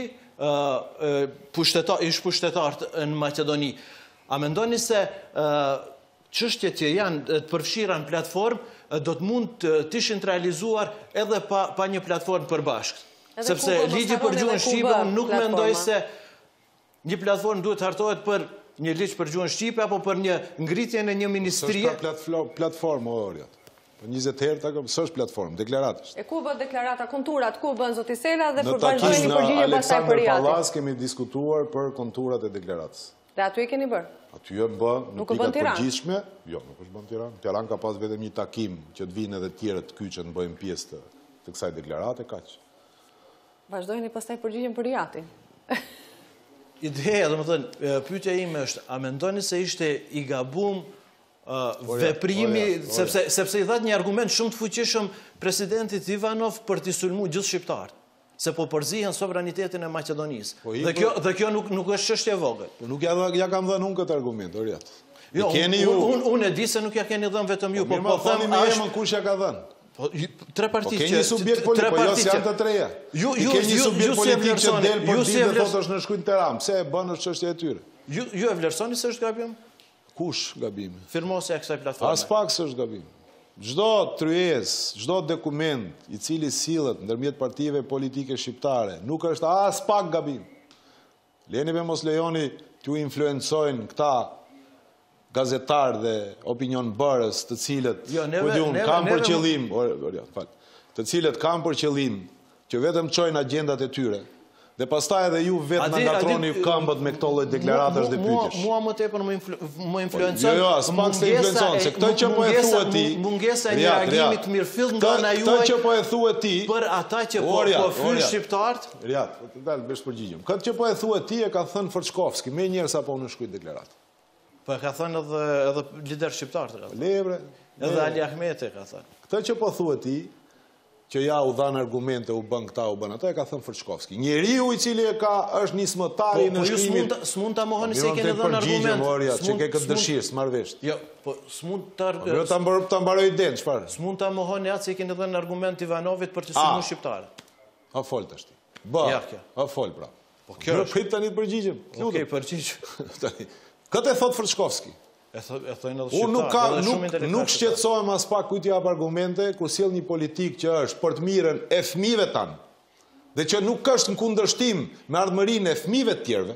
ish pushtetarët në Maqedoni. A mendoni se çështjet që janë të përfshira në platformë do të mund të ishin të realizuar edhe pa një platformë përbashkët? Sepse ligji për gjuhën shqipe nuk mendoj se një platformë duhet hartohet për një ligj për gjuhën shqipe apo për një ngritje në një ministrie. S'është për platformë, orjat. 20 herë ta kam, s'është platformë, deklaratë është. E ku bën deklarata, konturat, ku bën zoti Sela dhe vazhdojnë një përgjigje pasaj për Aleksandër Pallas kemi diskutuar për konturat e deklaratës. Dhe aty e keni bërë? Aty e bë, në pikat përgjithshme. Jo, nuk është bën Tiranë. Tiranë ka pas vetëm një takim që të vinë edhe tjerët të kyçen bëjmë pjesë të kësaj deklarate, kaq. Vazhdojnë pastaj përgjigjen për Riatin. Ideja, do më thënë, pyetja ime është, a mendoni se ishte i gabum veprimi, sepse i dhat një argument shumë të fuqishëm presidentit Ivanov për t'i sulmu gjithë shqiptarët, se po përzihen sovranitetin e Maqedonisë. Dhe kjo nuk është çështje e vogël. Nuk ja kam dhënë unë këtë argument, orjat. Jo, unë e di se nuk ja keni dhënë vetëm ju, po thoni me emën kush ja ka dhënë. Tre partitë që... Ke një subjekt politik, po jo si janë të treja. Ke një subjekt politik që del për ditë dhe thot është në shkujnë të ramë. Pse e bënë është çështja e tyre? Ju e vlerësoni se është gabim? Kush gabim? Firmosja e kësaj platforme. As pak se është gabim. Çdo tryezë, çdo dokument i cili sillet ndërmjet partive politike shqiptare, nuk është as pak gabim. Leni me mos lejoni t'ju influencojnë këta gazetarë dhe opinion bërës të cilët kanë për qëllim, të cilët kanë për qëllim që vetëm çojnë agjendat e tyre. Dhe pastaj edhe ju vetë në ngatroni këmbët me këto lloj deklaratash dhe pyetjesh. Mua më tepër më influencon. Jo, s'pak se influencon, se këtë që po e thua ti, mungesa e një reagimi të mirëfillt nga ana juaj. Këtë që po e thua ti, për ata që po fyn shqiptarët. Riat, dal bësh përgjigjem. Këtë që po e thua ti e ka thënë Forçkovski, më njëherë sapo unë shkruaj deklaratë. Po e ka thënë edhe lider shqiptar të ka thënë. Lebre. Edhe Ali Ahmeti ka thënë. Këtë që po thua ti, që ja u dhanë argumente, u bën këta, u bën ata, e ka thënë Forçkovski. Njeriu i cili është nismëtari në shkrimin... Po s'mund ta mohoni se keni dhënë argument. Që ke këtë dëshirë, s'marr vesh. Jo, po s'mund ta... Jo, ta mbaroj den, çfarë? S'mund ta mohoni atë se keni dhënë argument Ivanovit për të synuar shqiptarët. A fol tash ti. A fol pra. Po kjo është. Prit tani të përgjigjem. Okej, përgjigj. Këtë e thot Forçkovski. E thojnë edhe shqiptarë. Unë nuk shqetësohem as pak kujt jap argumente kur sjell një politik që është për të mirën e fëmijëve tan dhe që nuk është në kundërshtim me ardhmërinë e fëmijëve të tjerëve.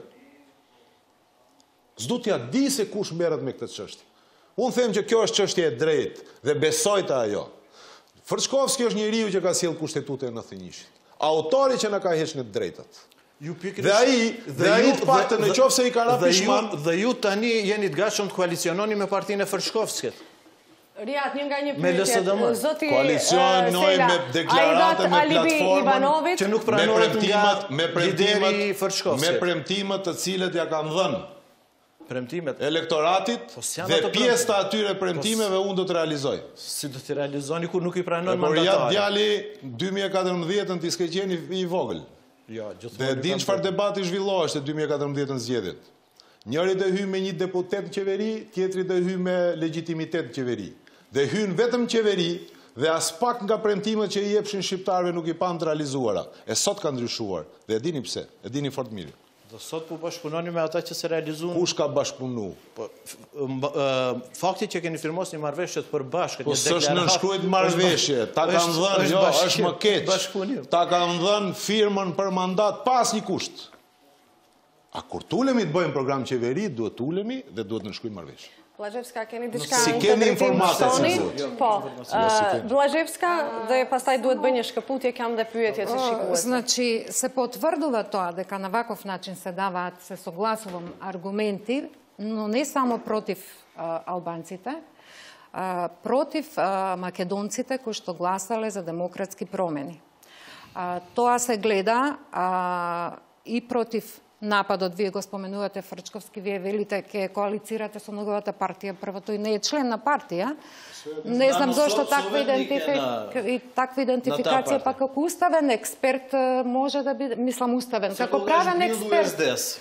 S'du t'ja di se kush merret me këtë çështje. Unë them që kjo është çështje e drejtë dhe besoj te ajo. Forçkovski është njeriu që ka sjell kushtetutën e 91-shit. Autori që na ka hequr në të drejtat. Dhe ai të paktën në qoftë se i ka ra pishman. Dhe ju tani jeni të gatshëm të koaliciononi me partinë e Forçkovskit. Riat, një nga një pyetje. Zoti koalicionoj me deklarate, me platformën që nuk pranohet nga lideri i Forçkovskit. Me premtimet të cilët ja kanë dhënë premtimet elektoratit dhe pjesë të atyre premtimeve unë do të realizoj. Si do të realizoni kur nuk i pranojnë mandatarët? Por ja djali 2014 ti s'ke qenë i vogël. Dhe din çfarë debati zhvillohej te 2014 zgjedhjet. Njëri do hyj me një deputet në qeveri, tjetri do hyj me legjitimitet në qeveri. Dhe hyn vetëm qeveri dhe as pak nga premtimet që i jepshin shqiptarëve nuk i pan të realizuara. E sot ka ndryshuar. Dhe e dini pse? E dini fort mirë. Do sot po bashkëpunoni me ata që se realizuan. Kush ka bashkëpunu? Fakti që keni firmos një marrëveshje për bashkët, po s'është nënshkruajt marrëveshje, ta kanë dhënë, jo, është më keq. Ta kanë dhënë firmën për mandat pas një kusht. A kur tulemi të bëjmë program qeveri, duhet tulemi dhe duhet nënshkruajmë marrëveshje. Blazhevska, keni diçka si keni informata se zot. Po, Blazhevska dhe pastaj duhet bëj një shkëputje, kam dhe pyetje që shikues. Значи, се потврдува тоа дека на ваков начин се даваат, се согласувам аргументи, но не само против албанците, против македонците кои што гласале за демократски промени. Тоа се гледа и против нападот, вие го споменувате Фрчковски, вие велите ке коалицирате со неговата партија, прво тој не е член на партија. Не знам зошто таква идентификација, па како уставен експерт може да биде, мислам уставен, како правен експерт.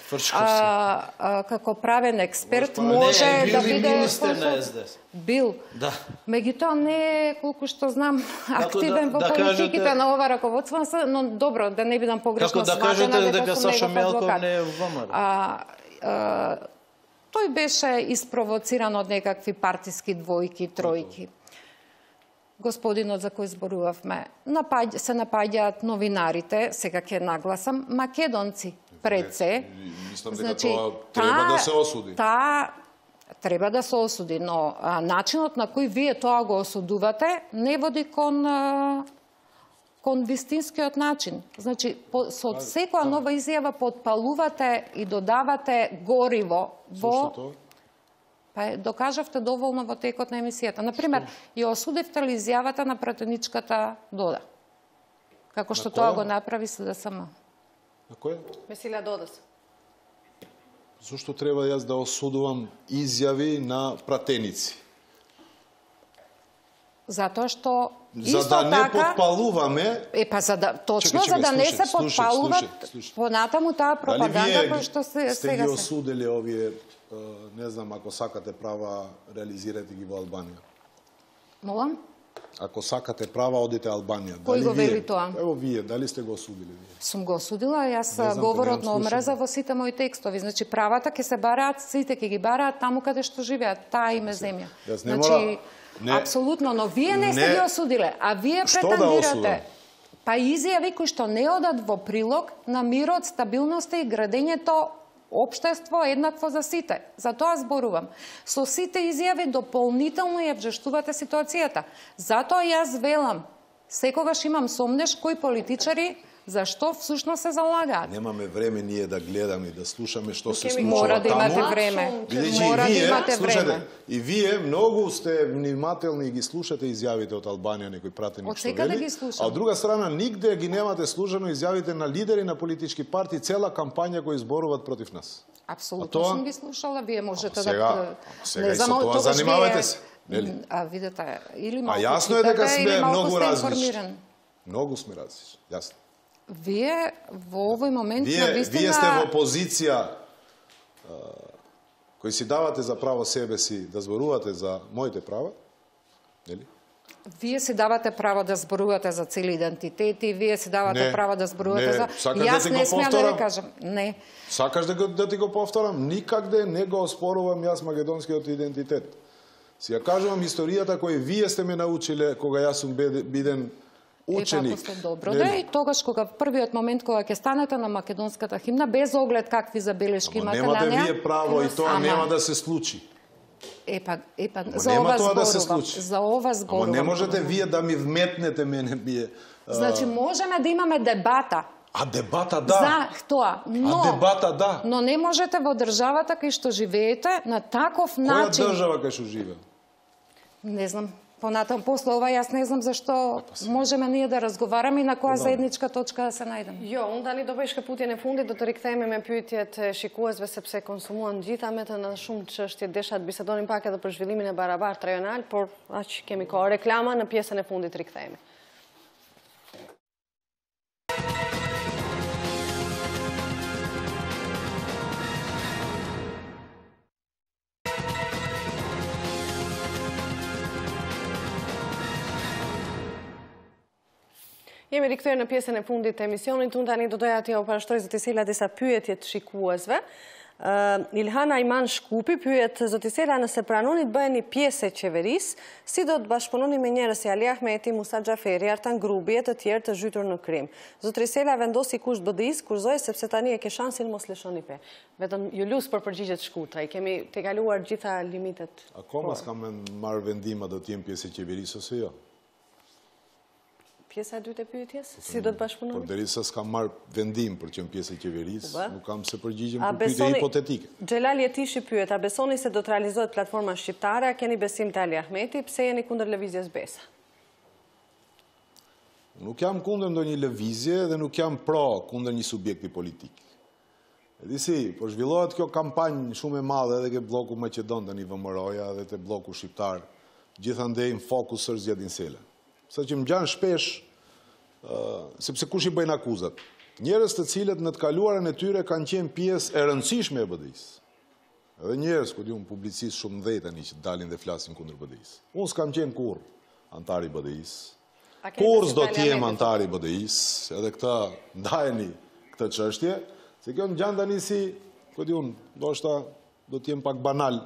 Како правен експерт може да биде бил. Меѓутоа не е, колку што знам, активен во политиките на ова раководство, но добро, да не бидам погрешно сватена дека сум негов адвокат. Тој беше испровоциран од некакви партиски двојки, тројки. Господинот за кој зборувавме, се напаѓаат новинарите, сега ќе нагласам, македонци пред се. Мислам дека тоа треба да се осуди. Треба да се осуди, но начинот на кој вие тоа го осудувате не води кон вистинскиот начин. Значи, со секоја нова изјава подпалувате и додавате гориво во... Па докажавте доволно во текот на емисијата. Например, ја осудевте ли изјавата на пратеничката Дода? Како што тоа го направи СДСМ. На која? Месилја Додас. Зошто треба јас да осудувам изјави на пратеници? Затоа што за да не подпалуваме... Точно, за да не се подпалуват понатаму таа пропаганда која што сега се... Сте ги осудили овие, не знам, ако сакате права, реализирате ги во Албанија. Молам? Ако сакате права, одите Албанија. Кој го вели тоа? Ево вие, дали сте го осудили вие? Сум го осудила, јас говорот на омраза во сите мои текстови. Значи, правата ќе се бараат, сите ќе ги бараат таму каде што живеат, таа им е земја. Значи, апсолутно, но вие не сте ги осудиле, а вие претендирате. Па изјави кои што не одат во прилог на мирот, стабилноста и градењето Општество еднакво за сите. За тоа зборувам. Со сите изјави дополнително ја вжештувате ситуацијата. Затоа јас велам, секогаш имам сомнеш кои политичари зашто всушност се залагаат. Немаме време ние да гледаме и да слушаме што се случува Мора да имате таму. време. Бидејќи Мора да имате слушате, време. и вие многу сте внимателни и ги слушате изјавите од Албанија, некој пратеник Од што секаде вели, ги слушам. а од друга страна нигде ги немате слушано изјавите на лидери на политички партии, цела кампања кои зборуваат против нас. Апсолутно сум ги слушала, вие можете сега и со знам, тоа тогаш занимавате вие- се, нели? А видете, или малку јасно е дека читате, или сме малку многу сте различни. информиран. Многу сме различни, јасно. Вие во овој момент на Вие вистина... сте во позиција кој си давате за право себе си да зборувате за моите права, нели? Вие си давате право да зборувате за цели идентитети, вие си давате Не, право да зборувате не, за... сакаш да Јас ти го не смеам да повторам? ви кажам. Не. Сакаш да ти го повторам? Никакде не го оспорувам јас македонскиот идентитет. Си ја кажувам историјата која вие сте ме научиле кога јас сум биден ученик. Ако сте добро, да, и тогаш кога првиот момент кога ќе станете на македонската химна, без оглед какви забелешки Ама имате на немате неа... вие право и тоа Ама- нема да се случи. за нема ова тоа да се зборувам. случи. За ова Ама зборувам. не можете вие да ми вметнете мене бие. Значи, можеме да имаме дебата А дебата да. за тоа, но... А дебата да. Но не можете во државата кај што живеете на таков Која начин... држава кај што живе? Не знам, понатам после ова јас не знам зашто можеме ние да разговараме и на која заедничка точка да се најдеме. Jo, unë tani do bëj shkëputjen e fundit, do të rikthehemi me pyetjet e shikuesve sepse konsumuan gjitha me të në shumë çështje desha të bisedonin pak edhe për zhvillimin e barabartë rajonal, por aq kemi kohë. Reklama në pjesën e fundit rikthehemi. Jemi rikthyer në pjesën e fundit të emisionit. Unë tani do doja t'ju parashtroj zoti Sela disa pyetje të shikuesve. Ilhan Ajman Shkupi pyet zoti Sela, nëse pranoni të bëheni pjesë e qeverisë, si do të bashkëpunoni me njerëz si Ali Ahmeti, Musa Xhaferi, Artan Grubi e të tjerë të zhytur në krim? Zotri Sela vendosi kusht BDI-s, kurzoi sepse tani e ke shansin mos lëshoni pe. Vetëm ju lut për përgjigjet shkurtra, i kemi te kaluar gjitha limitet. Akoma s'kam marrë vendima do të jem pjesë e qeverisë ose jo. Pjesa e dytë e pyetjes, si do të bashkëpunoni? Por derisa s'kam marrë vendim për të qenë pjesë e qeverisë, nuk kam se përgjigjem A për pyetje besoni- hipotetike. Xhelal Jetishi pyet, a besoni se do të realizohet platforma shqiptare, a keni besim te Ali Ahmeti, pse jeni kundër lëvizjes Besa? Nuk jam kundër ndonjë lëvizje dhe nuk jam kundër një subjekti politik. E di si, por zhvillohet kjo kampanjë shumë e madhe edhe ke bloku Maqedon tani VMRO-ja dhe te bloku shqiptar, gjithandej në fokus është Zjadin Sela. Sa që më gjanë shpesh, sepse kush i bëjnë akuzat. Njerëz të cilët në të kaluarën e tyre kanë qenë pjesë e rëndësishme e BDI-s. Edhe njerëz, ku di unë publicistë shumë dhej tani që dalin dhe flasin kundër BDI-s. Unë s'kam qenë kur antar i BDI-s. Kur s'do t'jem antar i BDI-s, edhe këta ndajeni këtë çështje, se kjo në gjanë tani si, ku di unë, ndoshta do t'jem pak banal,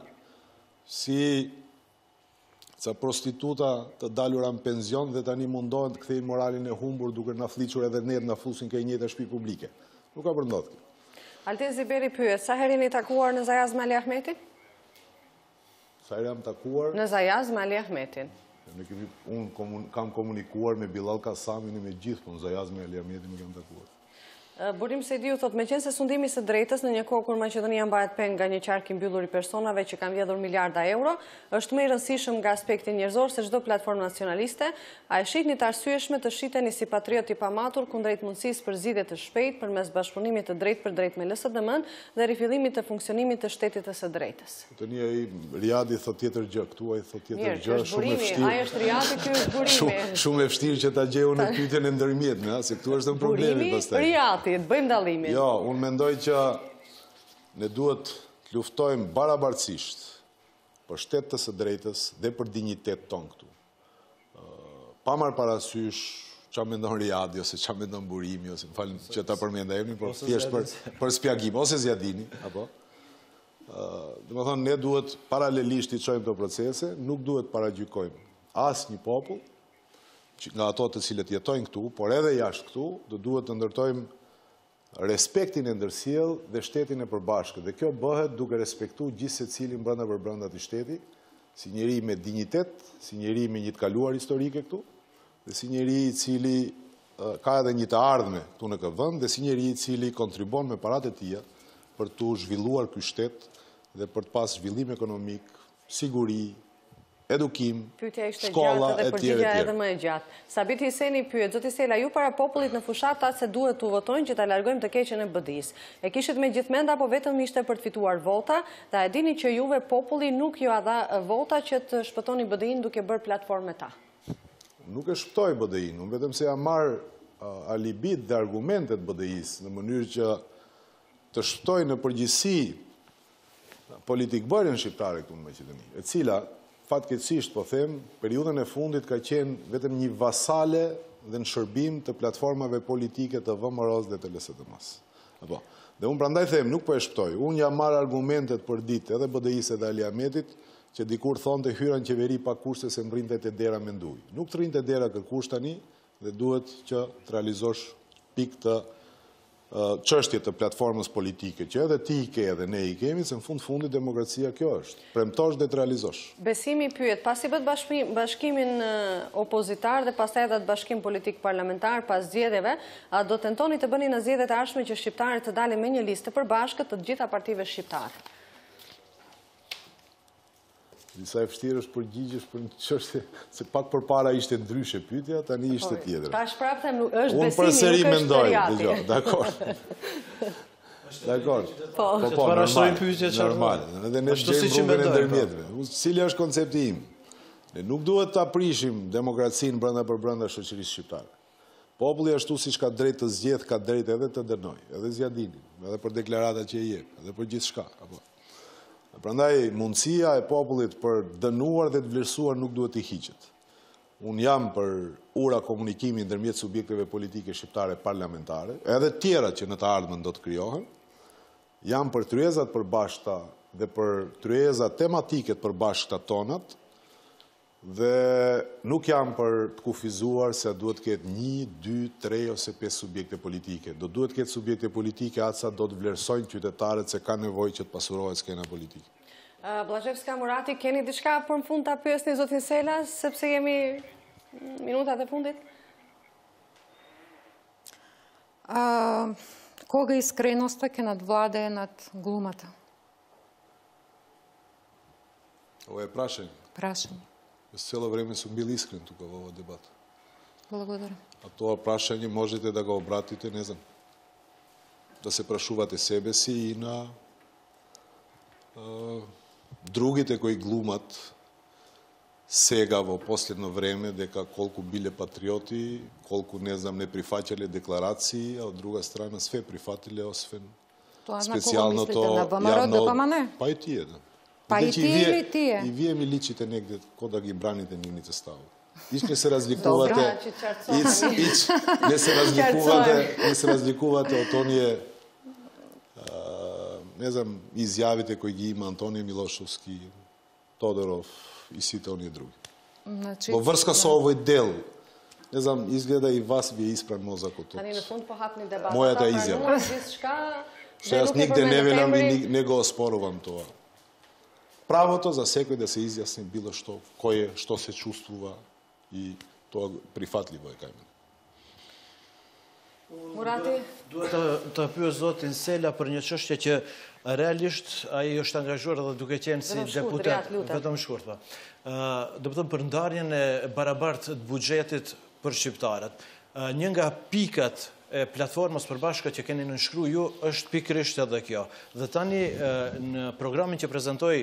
si ca prostituta të dalura në penzion dhe tani mundohen të kthejnë moralin e humbur duke na fliqur edhe ne të na fusin ke njëjta shtëpi publike. Nuk ka për ndodhur kjo. Altin Ziberi pyet, sa herë jeni takuar në Zajaz me Ali Ahmetin? Sa herë jam takuar, Në Zajaz me Ali Ahmetin. unë kam komunikuar me Bilal Kasamin e me gjithë, po në Zajaz me Ali Ahmetin nuk jam takuar. Burim Sediu thot, me qenë se sundimi së drejtës në një kohë kur Maqedonia mbahet peng nga një qark i mbyllur i personave që kanë vjedhur miliarda euro, është më i rëndësishëm nga aspekti njerëzor se çdo platformë nacionaliste, a e shihni të arsyeshme të shiteni si patriot i pamatur kundrejt mundësisë për zgjidhje të shpejtë përmes bashkëpunimit të drejtë për drejtë me LSDM-n dhe rifillimit të funksionimit të shtetit të së drejtës. Tani ai Riadi thot tjetër gjë, këtu ai thot tjetër Mirë, gjë, është shumë e burimi, vështirë. ai është Riadi, ky është burimi. Shumë e vështirë që ta gjeu në pyetjen e ndërmjetme, se këtu është një problemi Burimi, pastaj. Riadi, të bëjmë dallimin. Jo, unë mendoj që ne duhet të luftojmë barabartësisht për shtet të së drejtës dhe për dinjitet ton këtu. Pa marrë parasysh qa mendon Riadi, ose qa mendon Burimi, ose më falin që ta përmenda emrin, por thjesht për spjegim, ose Zjadini, apo. Dhe më thonë, ne duhet paralelisht i çojmë këto procese, nuk duhet paragjykojmë as një popull, nga ato të cilët jetojnë këtu, por edhe jashtë këtu, do duhet të ndërtojmë respektin e ndërsjell dhe shtetin e përbashkët. Dhe kjo bëhet duke respektu gjithë secilin brenda për brenda të shteti, si njeri me dignitet, si njeri me një të kaluar historike këtu, dhe si njeri i cili ka edhe një të ardhme këtu në këtë vend, dhe si njeri i cili kontribon me paratë e tija për të zhvilluar ky shtet dhe për të pas zhvillim ekonomik, siguri, edukim, shkolla e tjere. Edhe më e gjatë. Sabit Hiseni pyet, zoti Sela, ju para popullit në fushat ta se duhet të votojnë që ta largojmë të keqen e BD-s. E kishit me gjithmend apo vetëm ishte për të fituar vota, dhe e dini që juve populli nuk ju a dha vota që të shpëtoni BD-in duke bërë platformë me ta? Nuk e shpëtoj BD-in, unë vetëm se jam marrë alibit dhe argumentet BD-s në mënyrë që të shpëtoj në përgjithësi politikbërjen shqiptare këtu në Maqedoni, e cila fatkeqësisht, po them, periudhën e fundit ka qenë vetëm një vasale dhe në shërbim të platformave politike të VMRO-s dhe të LSDM-s. Dhe unë prandaj them, nuk po e shpëtoj. Unë jam marrë argumentet për ditë edhe BD-s edhe Ali Ahmetit, që dikur thonë të hyra në qeveri pa kurse se mbrinte te dera me nduj. Nuk të rinte dera kërkush tani dhe duhet që të realizosh pikë të çështje të platformës politike, që edhe ti i ke edhe ne i kemi, se në fundit demokracia kjo është. Premtosh dhe të realizosh. Besimi pyet, pasi bët bashkimin opozitar dhe pastaj edhe bashkim politik parlamentar pas zgjedhjeve, a do tentoni të bëni në zgjedhjet e ardhshme që shqiptarët të dalin me një listë të përbashkët të gjitha partive shqiptare? Disa e vështirë është përgjigjesh për një çështje, se pak përpara ishte ndryshe pyetja, tani ishte tjetër. Tash prapë them, është besimi, nuk është feriati. Dakor. Dakor. Po, normal. Edhe ne gjejmë rrugën e ndërmjetme. Cili është koncepti im? Ne nuk duhet ta prishim demokracinë brenda për brenda shoqërisë shqiptare. Populli ashtu siç ka drejt të zgjedh, ka drejt edhe të dënoj, edhe zgjadinin, edhe për deklarata që i jep, edhe për gjithçka, apo. Prandaj mundësia e popullit për dënuar dhe të vlerësuar nuk duhet të hiqet. Unë jam për ura komunikimi ndërmjet subjekteve politike shqiptare parlamentare, edhe tjera që në të ardhmen do të krijohen. Jam për tryezat përbashkëta dhe për tryezat tematike të përbashkëta tonat, dhe nuk jam për të kufizuar se duhet ketë 1, 2, 3 ose 5 subjekte politike. Do duhet ketë subjekte politike atësa do të vlerësojnë qytetarët se ka nevojë që të pasurohet skena politike. Blazhevska Murati, keni diçka për në fund të pyesni zotin Sela, sepse jemi minutat e fundit? Кога искреността ќе надвладее над глумата? Ovo je prašenje. Prašenje. Cijelo vrijeme su bili iskreni tuka u ovoj debati. Благодаря. A to prašanje možete da ga obratite, ne znam, da se prašuvate sebe si i na drugite koji glumat сега во последно време дека колку биле патриоти, колку, не знам, не прифаќале декларации, а од друга страна све прифатиле, освен специјалното јавно... Па и тие, да. Па и тие или тие? И вие ми личите негде, ко да ги браните нивните ставови. Не се разликувате... Не се разликувате од оние, не знам, изјавите кои ги има Антонија Милошовски, Тодоров и сите оние други. Во врска со овој дел, не знам, изгледа и вас ви е испран мозакот од мојата изјава. Што јас нигде не велам и не го оспорувам тоа. Правото за секој да се изјасни било што, кој е, што се чувствува и тоа прифатливо е кај мене. Murati? Duhet të pyes zotin Sela për një çështje që realisht ai është angazhuar edhe duke qenë si deputet vetëm shkurt. Do të thënë për ndarjen e barabartë të buxhetit për shqiptarët. Një nga pikat e platformës përbashkët që keni nënshkruar ju është pikërisht edhe kjo. Dhe tani në programin që prezantoi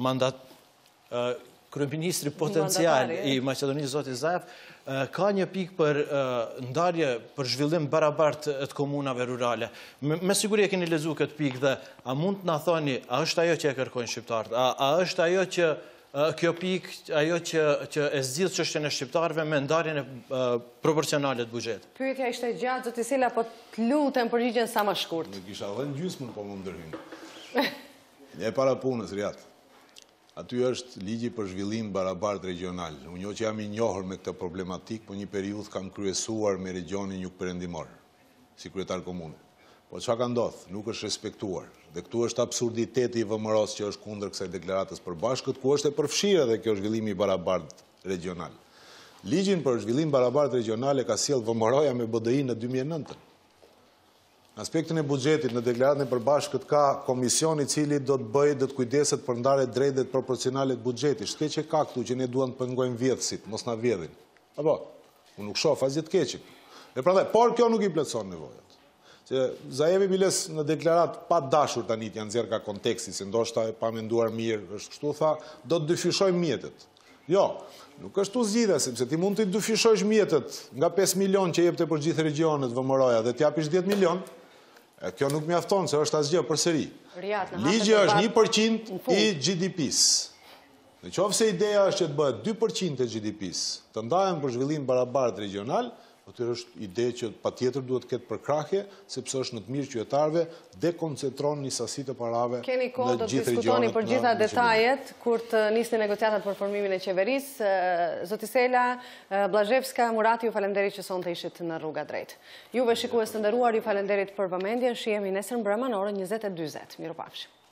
kryeministri potencial i Maqedonisë zoti Zaev, ka një pikë për ndarje për zhvillim barabartë të komunave rurale. Me siguri e keni lexuar këtë pikë dhe a mund të na thoni, a është ajo që e kërkojnë shqiptarët? A është ajo që kjo pikë, ajo që e zgjidh çështjen e shqiptarëve me ndarjen e proporcionale të buxhetit? Pyetja ishte gjatë, zoti Sela, po të lutem përgjigjen sa më shkurt. Nuk kisha dhënë gjysmën, po më ndërhyjnë. E para punës, Riat. Aty është ligji për zhvillim barabartë regional. Unë që jam i njohur me këtë problematikë, po një periudhë kam kryesuar me regionin Jugperëndimor, si kryetar komune. Po çka ka ndodhur? Nuk është respektuar. Dhe këtu është absurditeti i VMRO-s që është kundër kësaj deklaratës përbashkët, ku është e përfshirë edhe kjo zhvillimi i barabartë regional. Ligjin për zhvillim barabartë regional e ka sjell VMRO-ja me BDI në 2009. Në aspektin e buxhetit në deklaratën e përbashkët ka komision i cili do të kujdeset për ndarje drejtë dhe proporcionale të buxhetit. Shkeqe ka këtu që ne duam të pengojmë vjedhësit, mos na vjedhin. Apo, unë nuk shoh asgjë të keq. E prandaj, por kjo nuk i plotson nevojat. Se Zaevi Biles në deklarat pa dashur tani të janë nxjerr ka konteksti, se ndoshta e pa menduar mirë, është kështu tha, do të dyfishojmë mjetet. Jo, nuk është u zgjidhja, sepse ti mund të dyfishojsh mjetet nga 5 milion që jepte për gjithë regionet VMRO-ja dhe t'japish 10 milion. Kjo nuk mjafton, se është asgjë përsëri. Ligji është 1% i GDP-s. Në qoftë se ideja është që të bëhet 2% e GDP-s, të ndahen për zhvillim barabartë regional, atëherë është ide që patjetër duhet të ketë përkrahje, sepse është në të mirë qytetarëve dhe koncentron një sasi të parave në gjithë regionet. Keni kohë do të diskutoni për gjitha detajet kur të nisni negociatat për formimin e qeverisë. Zoti Sela, Blazhevska, Murati, ju falenderit që sonte ishit në rruga drejt. Juve shikues të nderuar, ju falenderit për vëmendjen. Shihemi nesër mbrëma në orën 20:40. Mirupafshim.